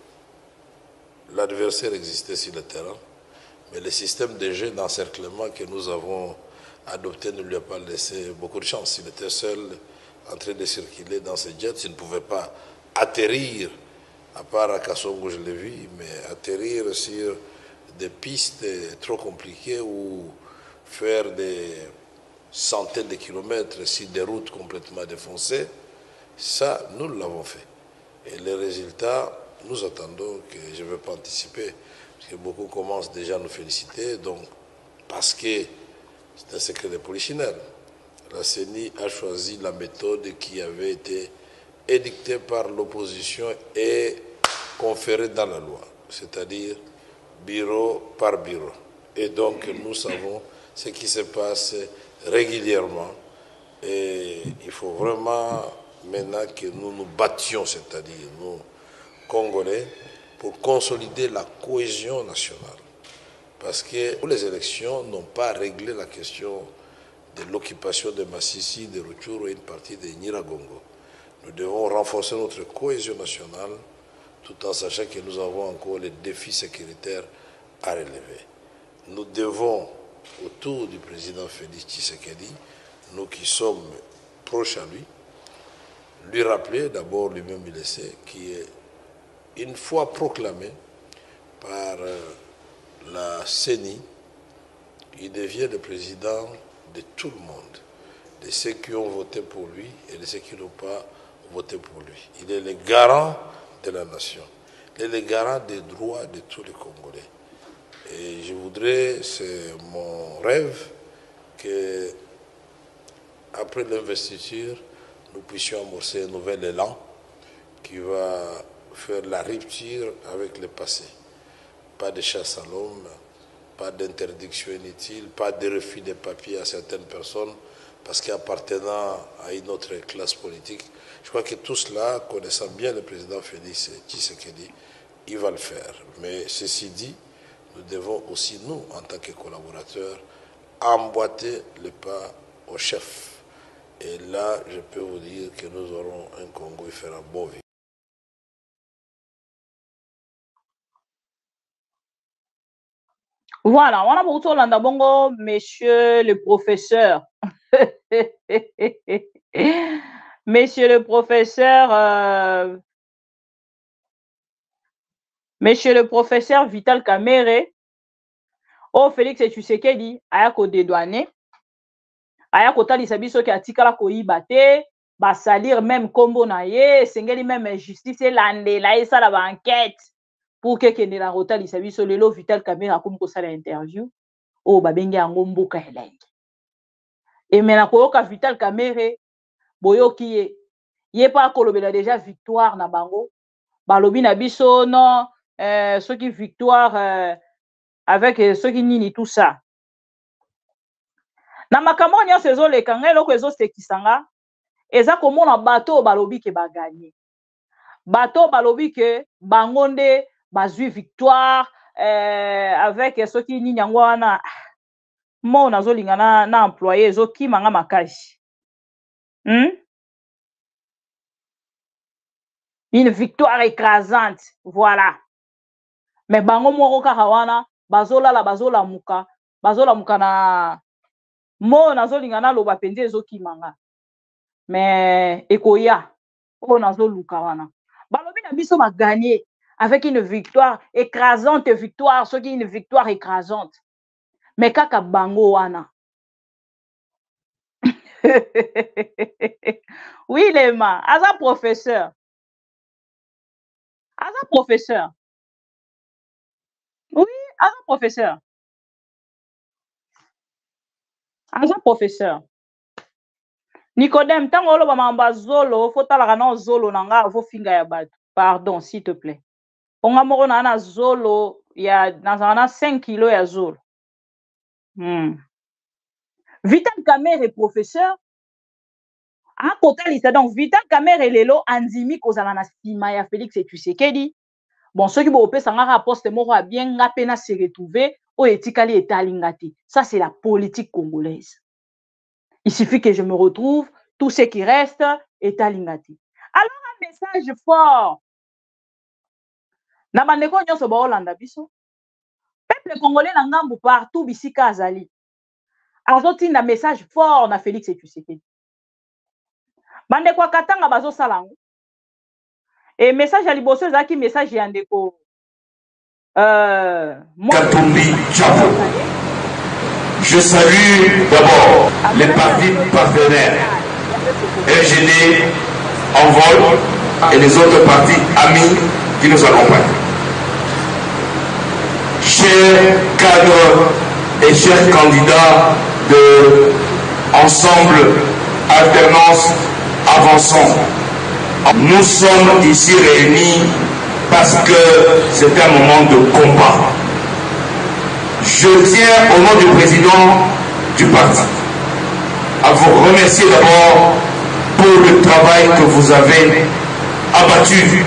l'adversaire existait sur le terrain, mais le système de jeu d'encerclement que nous avons adopté ne lui a pas laissé beaucoup de chance. Il était seul en train de circuler dans ses jets, il ne pouvait pas atterrir, à part à Kassongo, je l'ai vu, mais atterrir sur des pistes trop compliquées ou faire des centaines de kilomètres sur des routes complètement défoncées, ça, nous l'avons fait. Et les résultats, nous attendons, que je ne vais pas anticiper, parce que beaucoup commencent déjà à nous féliciter, donc, parce que c'est un secret de polichinelle. La C E N I a choisi la méthode qui avait été édictée par l'opposition et conférée dans la loi, c'est-à-dire bureau par bureau. Et donc, nous savons ce qui se passe régulièrement. Et il faut vraiment maintenant que nous nous battions, c'est-à-dire nous, Congolais, pour consolider la cohésion nationale. Parce que les élections n'ont pas réglé la question de l'occupation de Massissi, de Rutshuru et une partie de Nyiragongo. Nous devons renforcer notre cohésion nationale tout en sachant que nous avons encore les défis sécuritaires à relever. Nous devons, autour du président Félix Tshisekedi, nous qui sommes proches à lui, lui rappeler, d'abord lui-même il le sait, qui est une fois proclamé par la C E N I, il devient le président de tout le monde, de ceux qui ont voté pour lui et de ceux qui n'ont pas voté pour lui. Il est le garant de la nation, il est le garant des droits de tous les Congolais. Et je voudrais, c'est mon rêve, que après l'investiture, nous puissions amorcer un nouvel élan qui va faire la rupture avec le passé. Pas de chasse à l'homme, pas d'interdiction inutile, pas de refus de papiers à certaines personnes parce qu'appartenant à une autre classe politique. Je crois que tout cela, connaissant bien le président Félix Tshisekedi, il va le faire. Mais ceci dit, nous devons aussi, nous, en tant que collaborateurs, emboîter le pas au chef. Et là, je peux vous dire que nous aurons un Congo qui fera beau vivre. Voilà, on a beaucoup de bongo, monsieur le professeur. Monsieur le professeur, euh, monsieur le professeur Vital Kamerhe, oh Félix Tshisekedi, aya ko dédouaner, aya ko talisa biso ki atikala ko yibate, ba salir même kombo na ye, sengeli même justice landela esala ba enquête. Pour que kende la rotalisa biso lelo Vital Kamerhe akomi kosala interview, oh babenge yango mboka elenge. Et maintenant koyoka Vital Kamerhe, boyoki ye, ye pa kolobela déjà victoire na bango, balobi na biso non, euh, ceux qui victoire euh, avec euh, ceux qui nini tout ça. Na makambo nyonso ezoleka ngai eloko ezosekisanga eza komona bato balobi ke baganye, bato balobi ke bango nde bazwi victoire euh, avec ceux qui nini yango wana mo nazolinga na, na employé ezokima nga makasi. Hmm? Une victoire écrasante, voilà. Mais bango moko kaka wana bazolala bazolamuka bazolamuka na mo nazolinga na loba penze ezokimanga. Mais ekoya o nazoluka wana balobi na biso ba gagner avec une victoire écrasante, victoire soki une victoire écrasante. Mais kaka bango wana oui Lema aza professeur aza professeur oui aza professeur aza professeur Nicodème tango oloba mamba zolo faut talaka na zolo nanga faut finga ya bato pardon s'il te plaît onga moko na na zolo ya na cinq kilos ya zolo. Hmm. Vital Kamerhe professeur a kotalisa donc Vital Kamerhe lelo andimi kozala na sima ya Félix Tshisekedi. Bon, ceux qui vont opérer ça poste moko bien nga pena se retrouver au etikali etalingati. Ça c'est la politique congolaise. Il suffit que je me retrouve, tout ce qui reste est alingati. Alors un message fort. Na bandeko nyonso ba Hollanda biso. Peuple congolais na ngambu partout bisika azali. Azoti na message fort na Félix Tshisekedi. Bandeko Katanga bazo salango. Et message à liboso ezaki message ya ndeko euh Katumbi Tchabo. Je salue d'abord les partis partenaires R G D, Envol et les autres partis amis qui nous accompagnent. Chers cadres et chers candidats de Ensemble, Alternance, Avançons, nous sommes ici réunis parce que c'est un moment de combat. Je tiens au nom du président du parti à vous remercier d'abord pour le travail que vous avez abattu.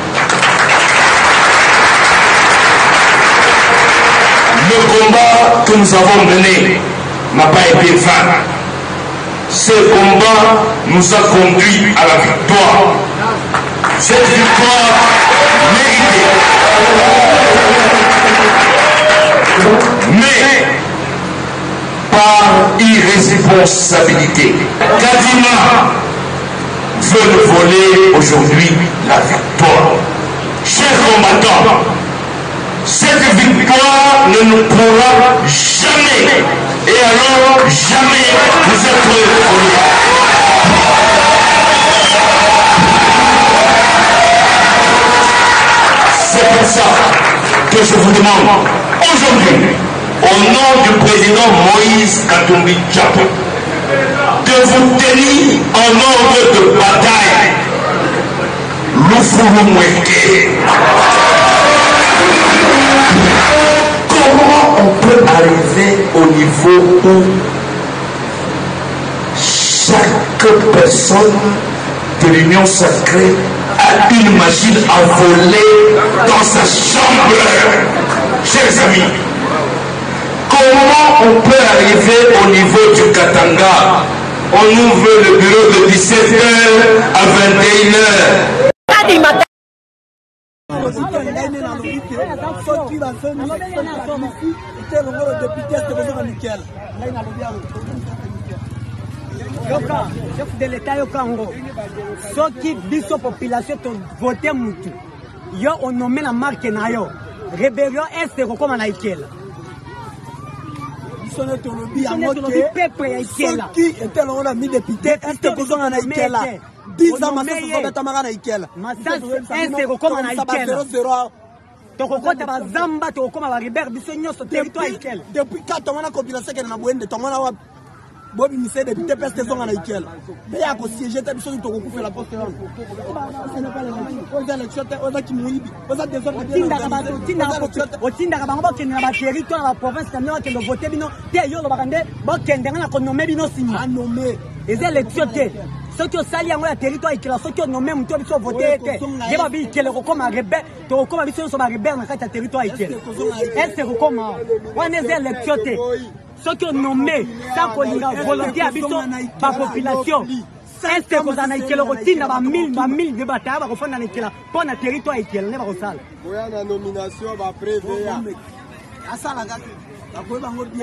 Le combat que nous avons mené n'a pas été vain. Ce combat nous a conduit à la victoire. Cette victoire méritée. Mais par irresponsabilité, Kadima veut nous voler aujourd'hui la victoire. Chers combattants, cette victoire ne nous pourra jamais, et alors jamais vous être volés. C'est pour ça que je vous demande aujourd'hui, au nom du président Moïse Katumbi Tchabo, de vous tenir en ordre de bataille. Lufulu Mweke. Comment on peut arriver au niveau où chaque personne de l'Union sacrée a une machine à voler dans sa chambre? Chers amis, comment on peut arriver au niveau du Katanga? On ouvre le bureau de dix-sept heures à vingt et une heures. Chef de l'État au Congo, ceux qui disent aux populations de voter Moutou, ils ont nommé la marque Nayo. Rébellion est comme un Aïkel. Ils sont le peuple Aïkel. Ceux qui étaient là, mis députés, est-ce que vous avez un Aïkel? dix ans, ma soeur, vous avez un Aïkel. Ma soeur, est-ce que comme un Aïkel? Depuis quatre ans, on a compilé que nous avons de temps. Bobi Missé député P S T zonga na Ikela. Mais ya ko siéger ta biso to ko la poste wana. Ce n'est pas les gens. On a le chote, on a qui mouibi. On a des hommes qui tinda ka tinda ka o tinda ka bango ke na ba territoire la province kamyo ke le voter bino te yo lo bakande ba kende na ko nommer bino sima. Nommer. Les élections te. Ceux qui ont sali en la territoire Ikela, ceux qui ont nommé muto biso voter te. Je ba bi Ikela ko comme rebelle, to ko ba biso so ba rebelle na kata territoire Ikela. Est-ce que comment? On est élections te. Ceux qui ont nommé, sans qu'on y a volonté à la population, est-ce que vous en avez quel routine dans mille, dans mille de batailles, vous faites dans quel pour le territoire et quel n'est pas au sale. Oui, la nomination va prévoir. À ça, la gâte. La poule va bien.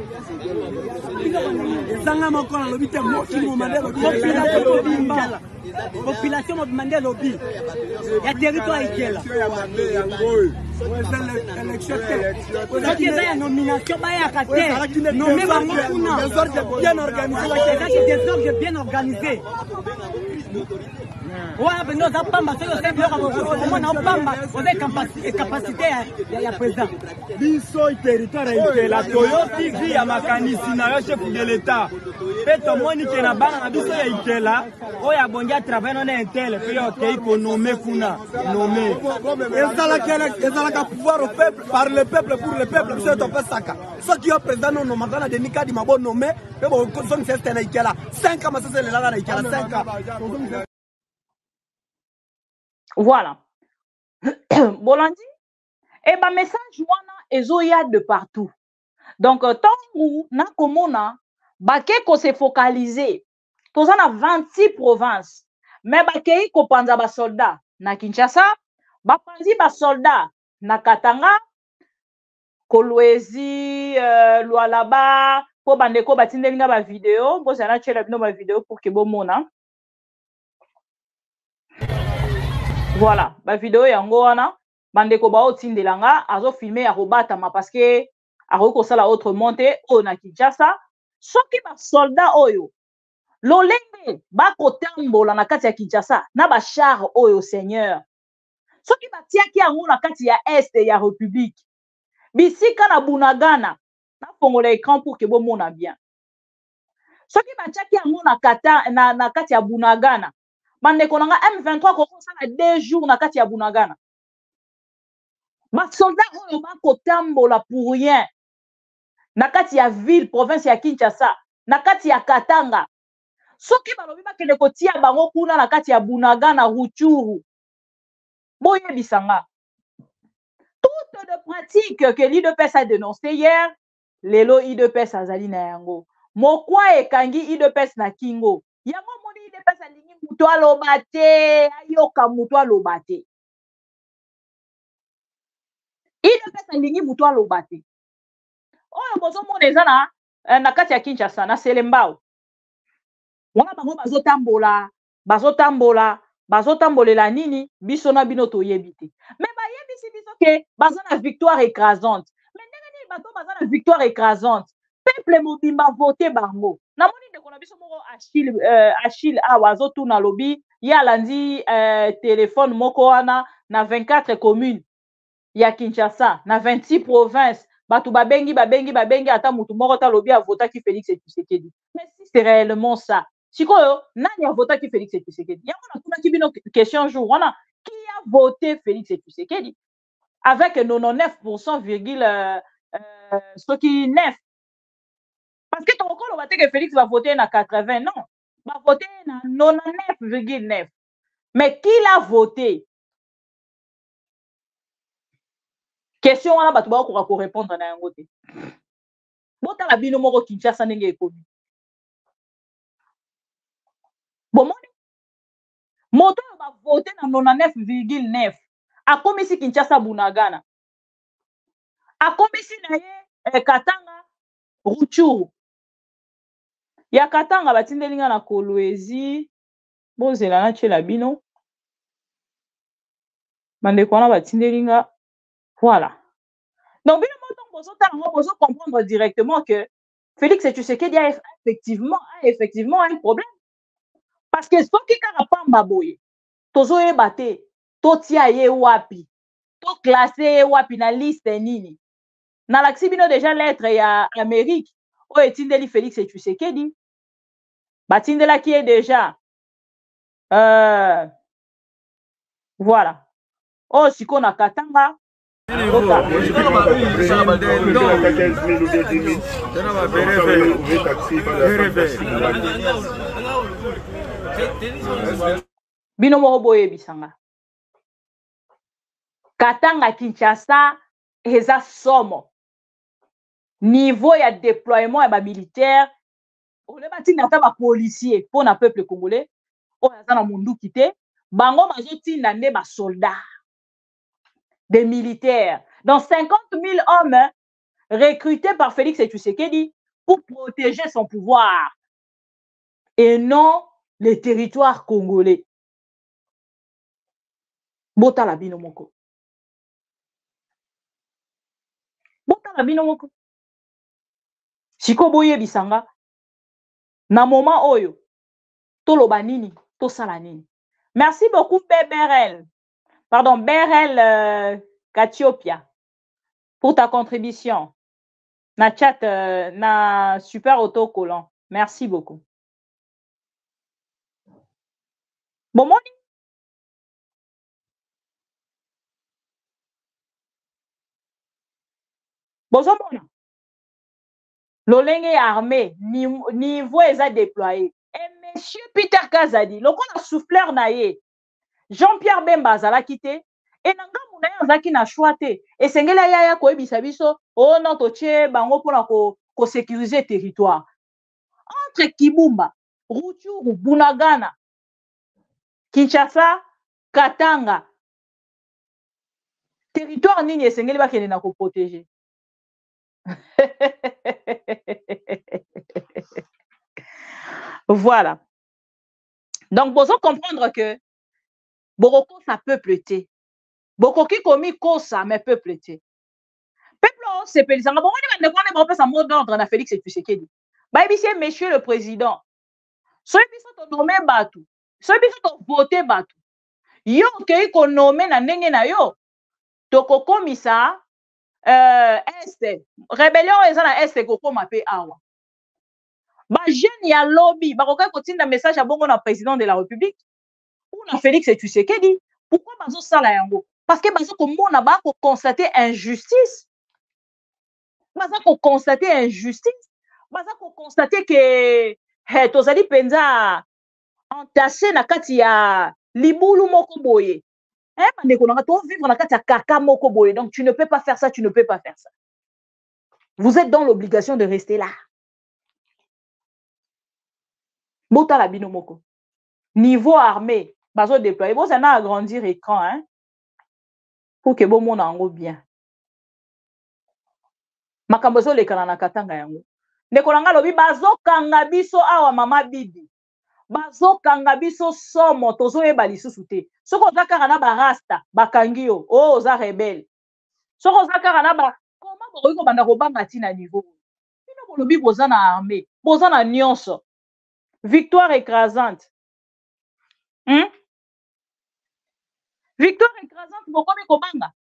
Zanga moko na lobby te moki mo mandé lobby. Population mo mandé lobby. Ya territoire ikel. Élection te. Il y a nomination ba ya kate. Nommé ba mokuna. Bien organisé. Des ordres bien organisés. Ouais, mais nous avons pas marché, nous avons pas marché, capacité à présent. Biso territoire est la Toyota T V à Makanisi, na chef de l'État. Peto moni ke na bana na biso ya Ikela, oya bonja travail non intel, pe yo ke ko nommé kuna, nommé. Ezala kele, ezala Saka pouvoir au peuple, par le peuple, pour le peuple, c'est un peu Saka. Ceux qui ont président, non, maintenant, des Nika, di Mabo nommé, mais bon, son c'est un Ikela. cinq ans, c'est le Lara Ikela, cinq ans. Voilà. Bolandi, et ben message wana ezoya de partout. Donc tangu na komona bake ko se focaliser. Toza na vingt-six provinces. Mais bakei ko panza ba soldat na Kinshasa, ba panzi ba soldat na Katanga, Kolwezi, euh, Lualaba, po bandeko batindelinga ba vidéo, bo zana chela bino ba vidéo pour que bo mona. Voilà, ba vidéo yango wana bandeko ba otindelanga azo filmer ya robatama parce que ako ko sala autre monté o na Kinshasa soki ba soldat oyo lolenge ba kotambola na kati ya Kinshasa na ba char oyo seigneur soki ba tiaki yango na kati ya est ya république bisika na Bunagana na fongola écran pour que bo mona bien soki ba tiaki yango na kata na, na kati ya Bunagana bandeko nanga M vingt-trois ko sala deux jours na kati ya Bunagana ba soldat oyo ba kotambola pour rien na kati ya ville province ya Kinshasa na kati ya Katanga soki balobi bakende kotia bango kuna na kati ya Bunagana Ruchuru boyebisanga toutes de pratiques que l'I D P S a dénoncé hier lelo I D P S azali na yango mokwa ekangi I D P S na kingo yango moni I D P S alingi mutu aloba te ayoka mutu aloba te I D P S alingi mutu aloba te oyo bozomona eza na na kati ya Kinshasa na Selembao wana bango bazotambola bazotambola bazotambolela nini biso na bino toyebi te mais bayebisi biso ke baza na victoire écrasante mais ndenge nini bato baza na victoire écrasante peuple mobimba vote bango namoni ndeko na biso moko Achille euh, Achille awa azotuna lobi ye alandi euh, téléphone moko wana na vingt-quatre communes ya Kinshasa na vingt-six provinces bato babengi babengi babengi ata mutu moko talobi avotaki Félix Tshisekedi mais si c'est réellement ça sikoyo nani avotaki Félix Tshisekedi yango natunaki bino question jour wana qui a voté Félix Tshisekedi avec quatre-vingt-dix-neuf pour cent virgule euh, euh, ce qui neuf parce que ton on va dire que Félix va voter na quatre-vingts non va voter na quatre-vingt-dix-neuf virgule neuf mais qui l'a voté question wana bato bakoka ko répondre na yango te botala bino moko Kinshasa ndenge ekomi bomoni moto oyo bavote na quatre-vingt-dix-neuf virgule neuf akomisi Kinshasa Bunagana akomisi na ye eh, Katanga Ruchuru ya Katanga batindelinga na Kolwezi bozela na chela bino bandeko wana batindelinga voilà donc bino moto bozotala ngo bozo comprendre directement que Félix Tshisekedi a effectivement a effectivement un problème parce que soki kaka pamba boye tozoyeba te totia ye wapi to classé ye wapi na liste nini nalakisi bino déjà lettre ya Amérique oyo etindeli Félix Tshisekedi batindelaki ye déjà euh, voilà oyo siko na Katanga bino moko boyebisanga Katanga Kinshasa eza somo niveau ya déploiement ya ba militaire ole batinda ata ba policier pour na peuple congolais oyo aza na munduki te bango bazotinda nde ba soldats des militaires donc cinquante mille hommes recrutés par Félix Tshisekedi pour protéger son pouvoir et non les territoires congolais botala bino moko botala bino moko siko boyebisanga na moment oyo toloba nini tosala nini merci beaucoup B B R L pardon B R L euh, Katiopia pour ta contribution na chat euh, na super autocollant merci beaucoup bomoni bozomona lolenge armé niveau eza déployé et monsieur Peter Kazadi lokola souffleur na ye Jean-Pierre Bemba azalaki te et na ngambu na ye azalaki na choix te esengeli yaya koyebisa biso o non totie bango mpona kosécuriser territoire entre Kibumba, Rutshuru, Bunagana, Kinshasa, Katanga territoire nini esengeli bakende na koprotéger. Voilà. Donc, vous comprendre que Boroko, ça peuple été. Boko qui commis ça, mais peuple été. Peuple, c'est peuple. Ça va pas passer un mot d'ordre na Félix Tshisekedi. Bah, c'est monsieur le président. Soit ils sont nommés Batou. Soit ils sont votés Batou. Yo, qui qu'on nommé na nenge na yo. Toko komisa. Euh, Est, rébellion est na Est koko mape awa. Ba jeune ya lobby, ba koka kotinda message à bongo na président de la République ou na Félix Tshisekedi. Pourquoi bazo sala yango? Parce que bazo komona ba ko constater injustice. Bazo ko constater injustice. Bazo ko constater que he tozali penza entassé na kati ya libulu moko boye. Hein, bandeko nanga to vivre na kati ya kaka moko boye. Donc tu ne peux pas faire ça, tu ne peux pas faire ça. Vous êtes dans l'obligation de rester là. Bota la bino moko. Niveau armé, bazo déployer. Bon, ça n'a agrandir écran, hein. Pour que bon monde en bien. Makambozo le kanana katanga yango. Ndeko nanga lobi bazo kanga biso awa mama bibi. Bazo kanga biso somo tozo yeba lisusu te. Soko za kaka na ba rasta, bakangi yo. Oh, za rebelle. Soko za kaka na ba comment bokoki ko banda ko banga tina niveau. Bino bolobi boza na armée, boza na nyonso. Victoire écrasante. Hmm? Victoire écrasante, bokomi kobanga.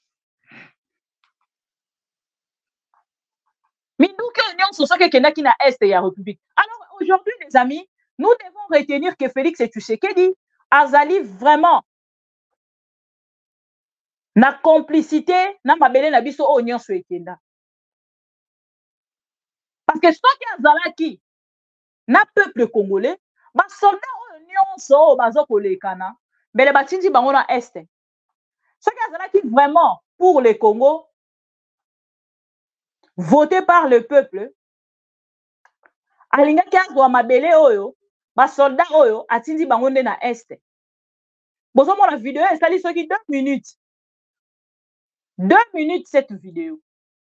Minduke nyonso soki kendaki na Est ya République. Alors aujourd'hui les amis, nous devons retenir que Félix Tshisekedi azali vraiment na complicité na mabele na biso o nyonso ekenda. Parce que soki azalaki na peuple congolais, ba soldat o nyonso bazo kolekana, mbele batindi bango na Est. Soki azalaki vraiment pour le Congo, voté par le peuple, alingaki azwa mabele oyo, ba soldat oyo atindi bango nde na Est. Bozo mona vidéo esali soki deux minutes. Deux minutes cette vidéo.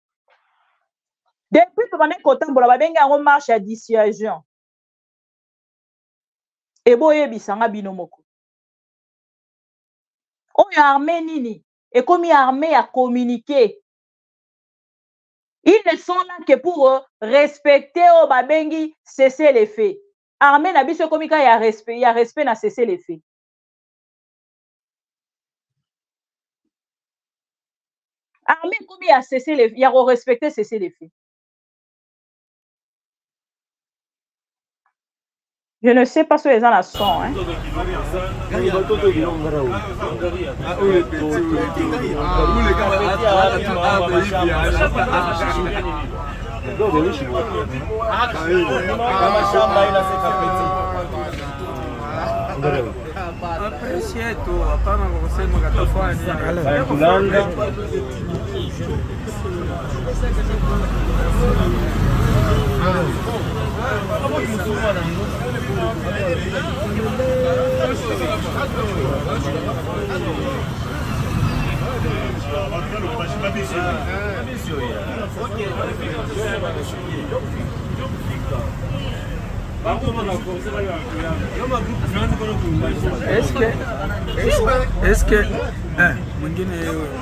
Depuis que on est content pour la babenga yango marche à dissuasion. Et boye bisanga bino moko. Oyo armée nini et comme armée à communiquer. Ils ne sont là que pour euh, respecter au babengi cesser les faits. Armée na biso komika ya respect, ya respect na cesser les faits. Armée comme ya cesser les ya respecter cesser les faits. Je ne sais pas si les gens la sont. Hein. Est-ce que est-ce que hein mwingine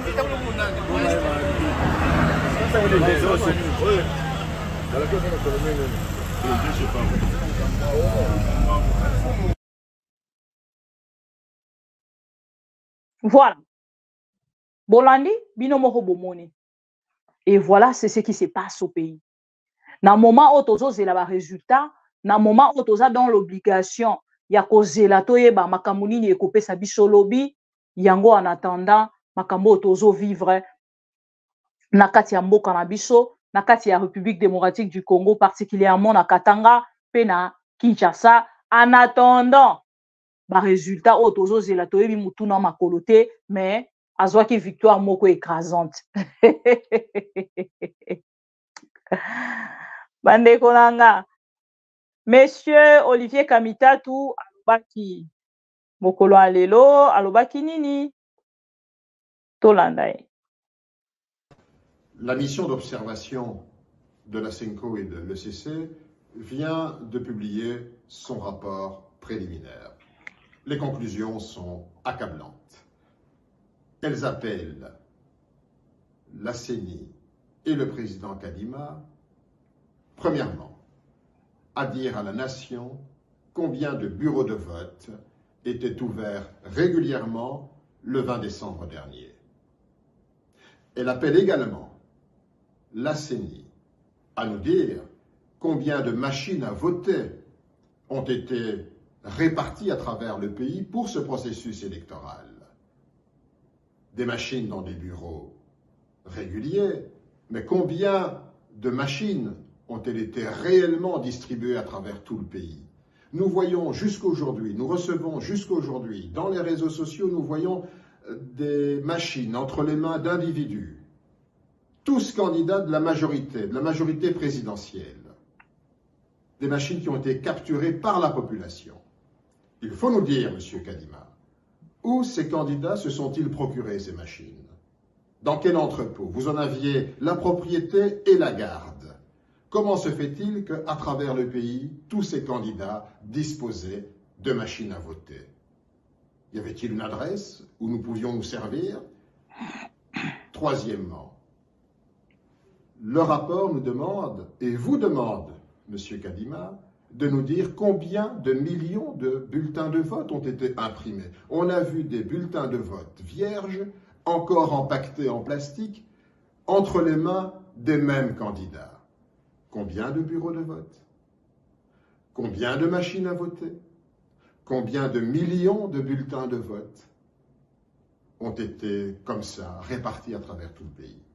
voilà. Bolandi, binomoko bomoni. Et voilà, c'est ce qui se passe au pays. Dans le moment où tu as le résultat, dans le moment où tu as dans l'obligation, il y a causé la toyeba, makamuni ni ekopé sa biso lobby, yango en attendant, makambo tozo vivre na kati ya mboka na biso na kati ya République démocratique du Congo, particulièrement na Katanga pe na Kinshasa. En attendant ba résultat oyo tozozela toyebi mutu na makolo te, mais azwaki victoire moko écrasante. Bandeko nanga, Monsieur Olivier Kamitatu alobaki mokolo alelo alobaki nini tolandaye. La mission d'observation de la CENCO et de l'E C C vient de publier son rapport préliminaire. Les conclusions sont accablantes. Elles appellent la C E N I et le président Kadima, premièrement, à dire à la nation combien de bureaux de vote étaient ouverts régulièrement le vingt décembre dernier. Elle appelle également la C E N I à nous dire combien de machines à voter ont été réparties à travers le pays pour ce processus électoral. Des machines dans des bureaux réguliers, mais combien de machines ont-elles été réellement distribuées à travers tout le pays? Nous voyons jusqu'aujourd'hui, nous recevons jusqu'aujourd'hui, dans les réseaux sociaux, nous voyons des machines entre les mains d'individus, tous candidats de la majorité, de la majorité présidentielle. Des machines qui ont été capturées par la population. Il faut nous dire, Monsieur Kadima, où ces candidats se sont-ils procurés ces machines? Dans quel entrepôt? Vous en aviez la propriété et la garde. Comment se fait-il qu'à travers le pays, tous ces candidats disposaient de machines à voter? Y avait-il une adresse où nous pouvions nous servir? Troisièmement, le rapport nous demande, et vous demande, Monsieur Kadima, de nous dire combien de millions de bulletins de vote ont été imprimés. On a vu des bulletins de vote vierges, encore empaquetés en plastique, entre les mains des mêmes candidats. Combien de bureaux de vote? Combien de machines à voter? Combien de millions de bulletins de vote ont été comme ça répartis à travers tout le pays?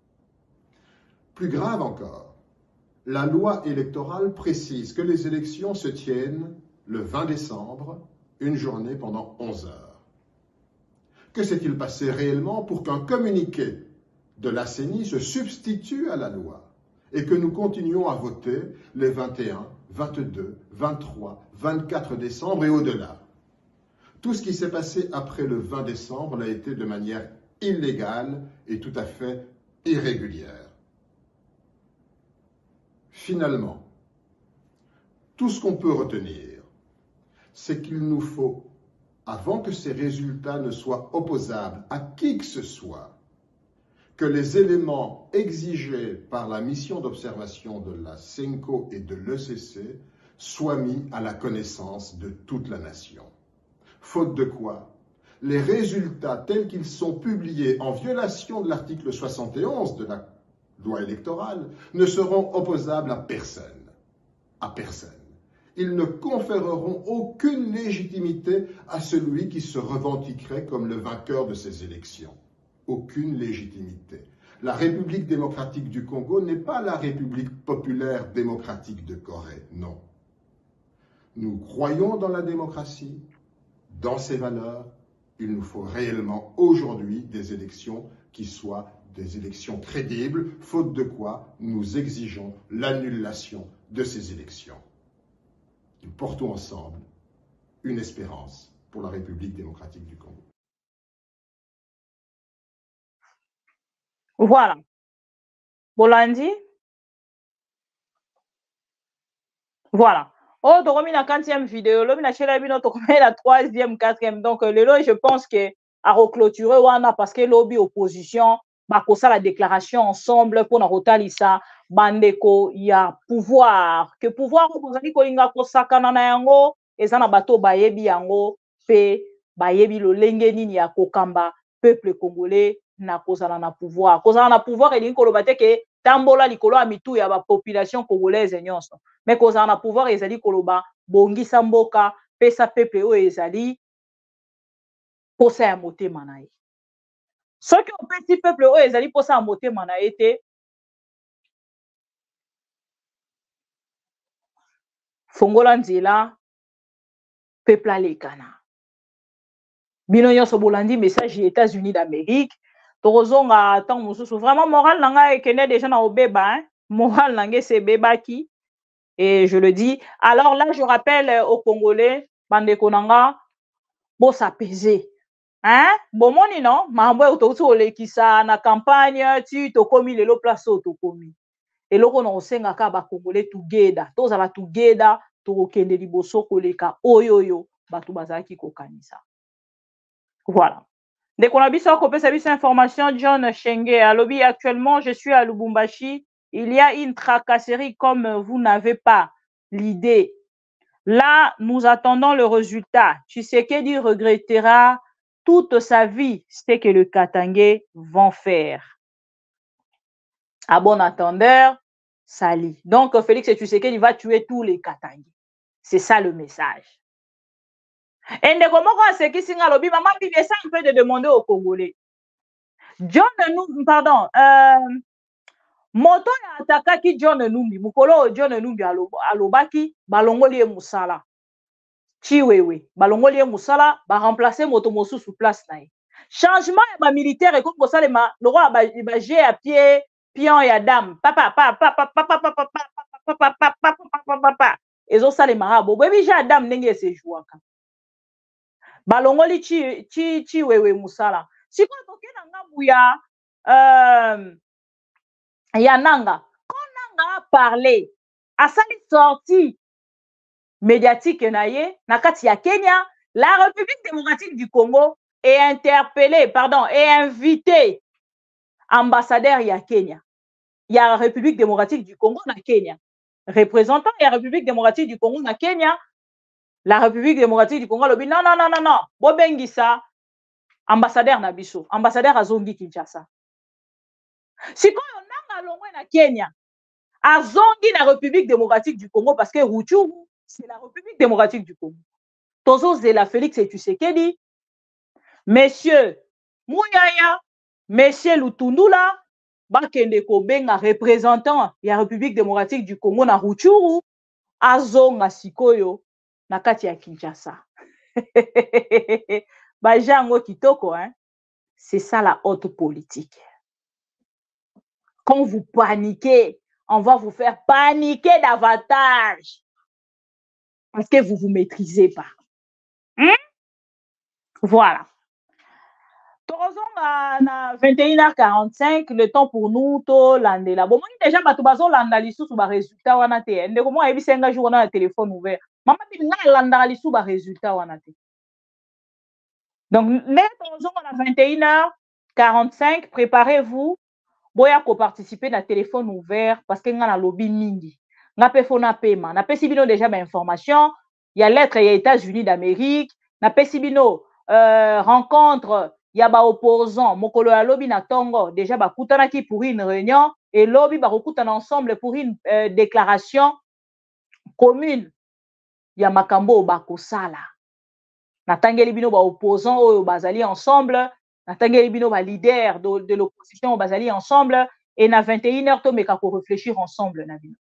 Plus grave encore, la loi électorale précise que les élections se tiennent le vingt décembre, une journée pendant onze heures. Que s'est-il passé réellement pour qu'un communiqué de la C E N I se substitue à la loi et que nous continuions à voter les vingt et un, vingt-deux, vingt-trois, vingt-quatre décembre et au-delà? Tout ce qui s'est passé après le vingt décembre a été de manière illégale et tout à fait irrégulière. Finalement, tout ce qu'on peut retenir, c'est qu'il nous faut, avant que ces résultats ne soient opposables à qui que ce soit, que les éléments exigés par la mission d'observation de la CENCO et de l'E C C soient mis à la connaissance de toute la nation. Faute de quoi, les résultats tels qu'ils sont publiés en violation de l'article soixante et onze de la loi électorale ne seront opposables à personne. À personne. Ils ne conféreront aucune légitimité à celui qui se revendiquerait comme le vainqueur de ces élections. Aucune légitimité. La République démocratique du Congo n'est pas la République populaire démocratique de Corée, non. Nous croyons dans la démocratie, dans ses valeurs. Il nous faut réellement aujourd'hui des élections qui soient des élections crédibles, faute de quoi nous exigeons l'annulation de ces élections. Nous portons ensemble une espérance pour la République démocratique du Congo. Voilà. Bolandi. Voilà. Oh, tu as la quatrième vidéo, tu as la troisième, quatrième. Donc, le lot, je pense que à reclôturer, parce que lobby opposition, bah, ça la déclaration ensemble pour nous ça bandeko ya pouvoir que pouvoir vous allez kolinga ko sakana na yango ezana bato bayebi yango pe bayebi lo lenge nini ya kokamba peuple congolais na kozala na pouvoir kozala na pouvoir elingi koloba te ke tambola likolo ya mitu ya ba population congolaise nyonso mais kozala na pouvoir ezali koloba bongisa mboka pesa peuple oyo ezali posa ya motema na ye Ce qui au petit peuple, eux, ils allaient pour ça en moté, m'en a été. Fongolanzela, peuple à l'écana. Bino nyonso bolandi message des États-Unis d'Amérique. Torozonga tant mususu vraiment moral nanga ekene déjà na obeba hein. Moral nanga c'est beba qui et je le dis. Alors là je rappelle aux Congolais bande konanga bo s'apaiser. Hein? Bon moni non, mambo autouti olekisa na campagne tu to komi lelo place to komi. Et loko na osenga ka ba Congolais together. Tozala together to kende liboso koleka oyoyo batu bazaki kokanisa. Voilà. Dès qu'on a vu ça, qu'on peut savoir cette information, John Shenge, à lobby actuellement, je suis à Lubumbashi. Il y a une tracasserie comme vous n'avez pas l'idée. Là, nous attendons le résultat. Tshisekedi regrettera toute sa vie ce que le Katangais vont faire. À bon entendeur, Sali. Donc, Félix Tshisekedi va tuer tous les Katangais. C'est ça le message. Et ne comment ce qui singa lobby, maman dit ça un peu de demander aux Congolais. John nous, pardon, euh, moto ya ataka ki John Numbi, mukolo John Numbi alobaki, balongoli musala. Chiwewe, balongoli musala, ba remplacer moto mosu sous place na ye. Changement ya ba militaire et comme ça le ma, le roi ba ba j'ai à pied, pion ya dame. Papa papa papa papa papa papa papa papa papa. Ezo sale marabo. Bebi j'ai dame ndenge se jouaka. Balongoli chi chi chi wewe musala. Siko toke na ngambu ya euh ya nanga. Quand nanga a parlé, a sali sorti médiatique naye na kati ya Kenya, la République démocratique du Congo est interpellée, pardon, est invité ambassadeur ya Kenya. Il y a la République démocratique du Congo na Kenya. Représentant de la République démocratique du Congo na Kenya. La République démocratique du Congo lobi non non non non non bobengisa ambassadeur na biso ambassadeur azongi Kinshasa sikoyo nanga longwe na Kenya azongi na République démocratique du Congo parce que Rutshuru c'est la République démocratique du Congo tozo zela Félix Tshisekedi monsieur Muyaya monsieur Lutundula bakende ko benga représentant ya République démocratique du Congo na Rutshuru azonga sikoyo na kati ya Kinshasa. Bajango kitoko, hein? C'est ça la haute politique. Quand vous paniquez, on va vous faire paniquer davantage. Parce que vous ne vous maîtrisez pas. Hein? Voilà. Torozon à vingt et une heures quarante-cinq, le temps pour nous, to landela. Bon, moi déjà, ma tubazo landali sous ba résultat wana te. Ndeko comment ebi senga jour na téléphone ouvert. Maman dit nga landali sous ba résultat wana te. Donc, mais torozon à vingt et une heures quarante-cinq, préparez-vous. Boya ko participer na téléphone ouvert parce que nga na lobby mingi. Nga pe fona paiement. Na pe sibino déjà ba information, il y a lettre ya États-Unis d'Amérique, na pe sibino euh, rencontre ya ba opposant mokolo ya lobby na tongo déjà ba kutanaki pour une réunion et lobby ba rekutana ensemble pour une euh, déclaration commune ya makambo ba kosala na tangeli bino ba opposant oyo bazali ensemble na tangeli bino ba leader de, de l'opposition bazali ensemble et na vingt et une heures to meka ko réfléchir ensemble na bino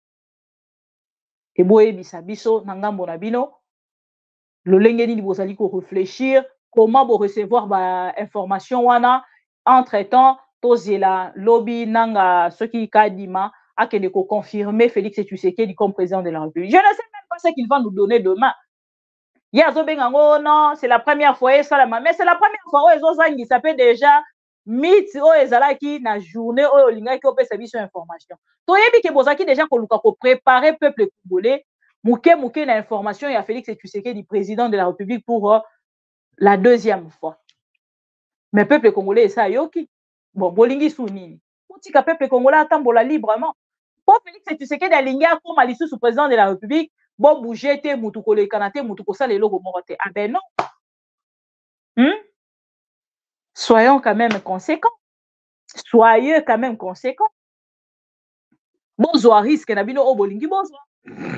et boye bisa biso na ngambo na bino le lengeni ni bozali ko réfléchir comment vous recevoir bah, information wana entre-temps tozela lobby nanga ce qui kadima a que de confirmer Félix Tshisekedi comme président de la République. Je ne sais même pas ce qu'il va nous donner demain. Yazo bengango non, c'est la première fois ça mais c'est la première fois où ezozangi ça peut déjà mit o ezalaki na journée o linga ki opesa biso information. To yebi ke bozaki déjà ko luka ko préparer peuple congolais muke muke na information ya Félix Tshisekedi président de la République pour uh, la deuxième fois. Mais peuple congolais, ça yoki. Bon, bolingi sounini. Poutika peuple congolais atambola librement. Pour Félix Tshisekedi alinga comme alissu sous président de la République, bon bouger te mutu ko le kanate mutu ko sala logo morote. Ah ben non. Hmm? Soyons quand même conséquents. Soyez quand même conséquents. Bonsoir risque na bino o bolingi bonsoir.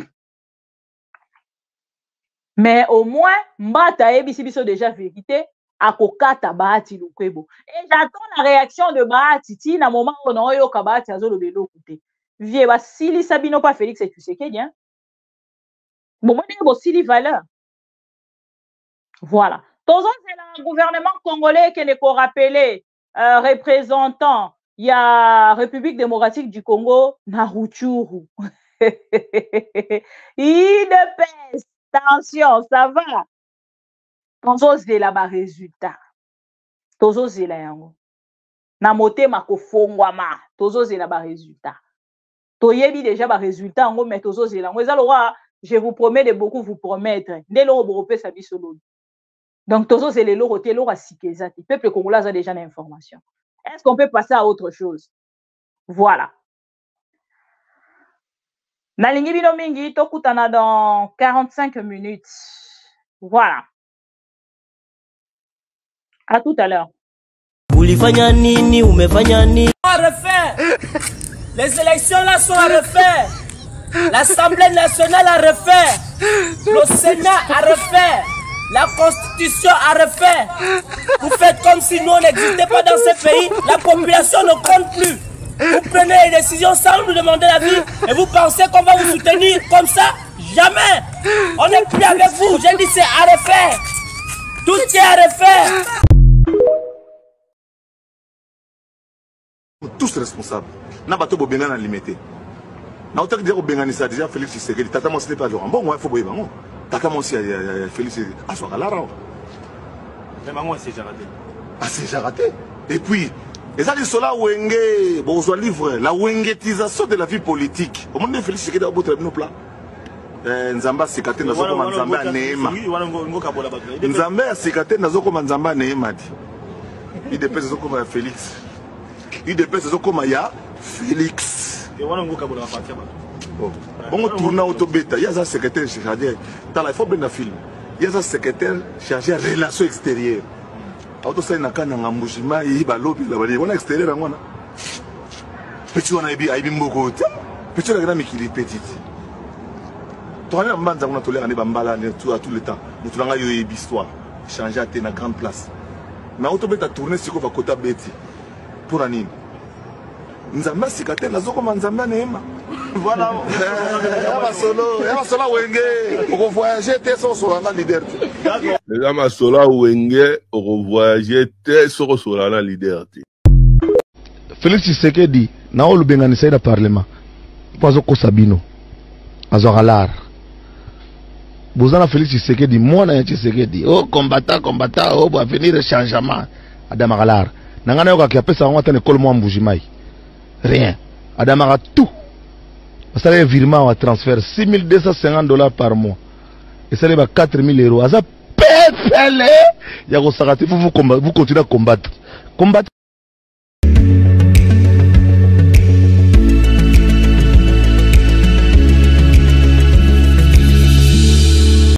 Mais au moins, mbata ebi si biso déjà vérité. akokata Bahati Lukwebo. Et j'attends la réaction de Bahati ti na moment où on yo ka Bahati azo lobelo kote. Vie ba sili Sabino pas Félix et Tshisekedi hein. Bon moi bo sili valeur. Voilà. Tous c'est le gouvernement congolais qui n'est qu'au rappelé euh, représentant il y a République démocratique du Congo na Rutshuru. Il de peste. Attention, ça va. Tozo zela ba résultat. Tozo zela yango. Na motema ko fongwama. Tozo zela ba résultat. Toyebi déjà ba résultat yango mais tozo zela yango. Eza lora, je vous promets de beaucoup vous promettre. Ndé lo boropé sa biso lo. Donc tozo zela lo roté lo rasikeza. Le peuple congolais a déjà l'information. Est-ce qu'on peut passer à autre chose? Voilà. Nalingi bino mingi tokutana dans quarante-cinq minutes. Voilà. À tout à l'heure. Ulifanya nini, umefanya nini? À refaire. Les élections là sont à refaire. L'Assemblée nationale à refaire. Le Sénat à refaire. La Constitution à refaire. Vous faites comme si nous n'existait pas dans ce pays. La population ne compte plus. Vous prenez les décisions sans nous demander l'avis et vous pensez qu'on va vous soutenir comme ça? Jamais! On n'est plus avec vous. J'ai dit c'est à refaire. Tout est à refaire. Tous responsables. N'a pas tout Bengana limité. N'a pas tout Bengana ça déjà Félix Tshisekedi. Tata moi c'était pas Laurent. Bon moi il faut boire bon. Tata moi aussi Félix ah soit là là. Mais moi c'est déjà raté. Ah c'est déjà raté. Et puis et ça, c'est là où on a livre la wengetisation de la vie politique. Au moment où Félix Tshisekedi a beau très bien au plat. Nzamba sikate na zoko manzamba neema. Nzamba sikate na zoko manzamba neema. Il dépêche zoko ma Félix. Il dépêche zoko ma ya Félix. Et wana ngoka bola partir ba. Bon tourna auto beta, il y a un secrétaire chargé dans la faut bien film. Il y a un secrétaire chargé relations extérieures. Auto sai na kana ngambujima yi ba lobi la bali wana extérieur ngwana petit wana ibi aibi mboko te petit la mikili petite to ana mbanza kuna tolera ne bambala ne tout à tout le temps mutu nga yo ibi histoire changer à na grande place mais auto beta tourner siko va kota beti pour anine nzamba sikate na zoko manzamba neema voilà ya solo ya solo wenge on voyager te so so na leader. Les amis, Sola Wenge, on voyageait sur Solana leader. Félix Tshisekedi, na olu benganisa ida parlement. Pozo ko Sabino. Azoralar. Bozana Félix Tshisekedi, mwana ya Tshisekedi. Oh combattant, combattant, oh va venir changement. Adamagalar. Nangana yoka ki apesa ngwa tane kol mwa mbujimai. Rien. Adamaga tout. Ça un virement à transfert six mille deux cent cinquante dollars par mois. Et ça va quatre mille euros. Ça pète, il y a vous, vous continuez à combattre. Combattre.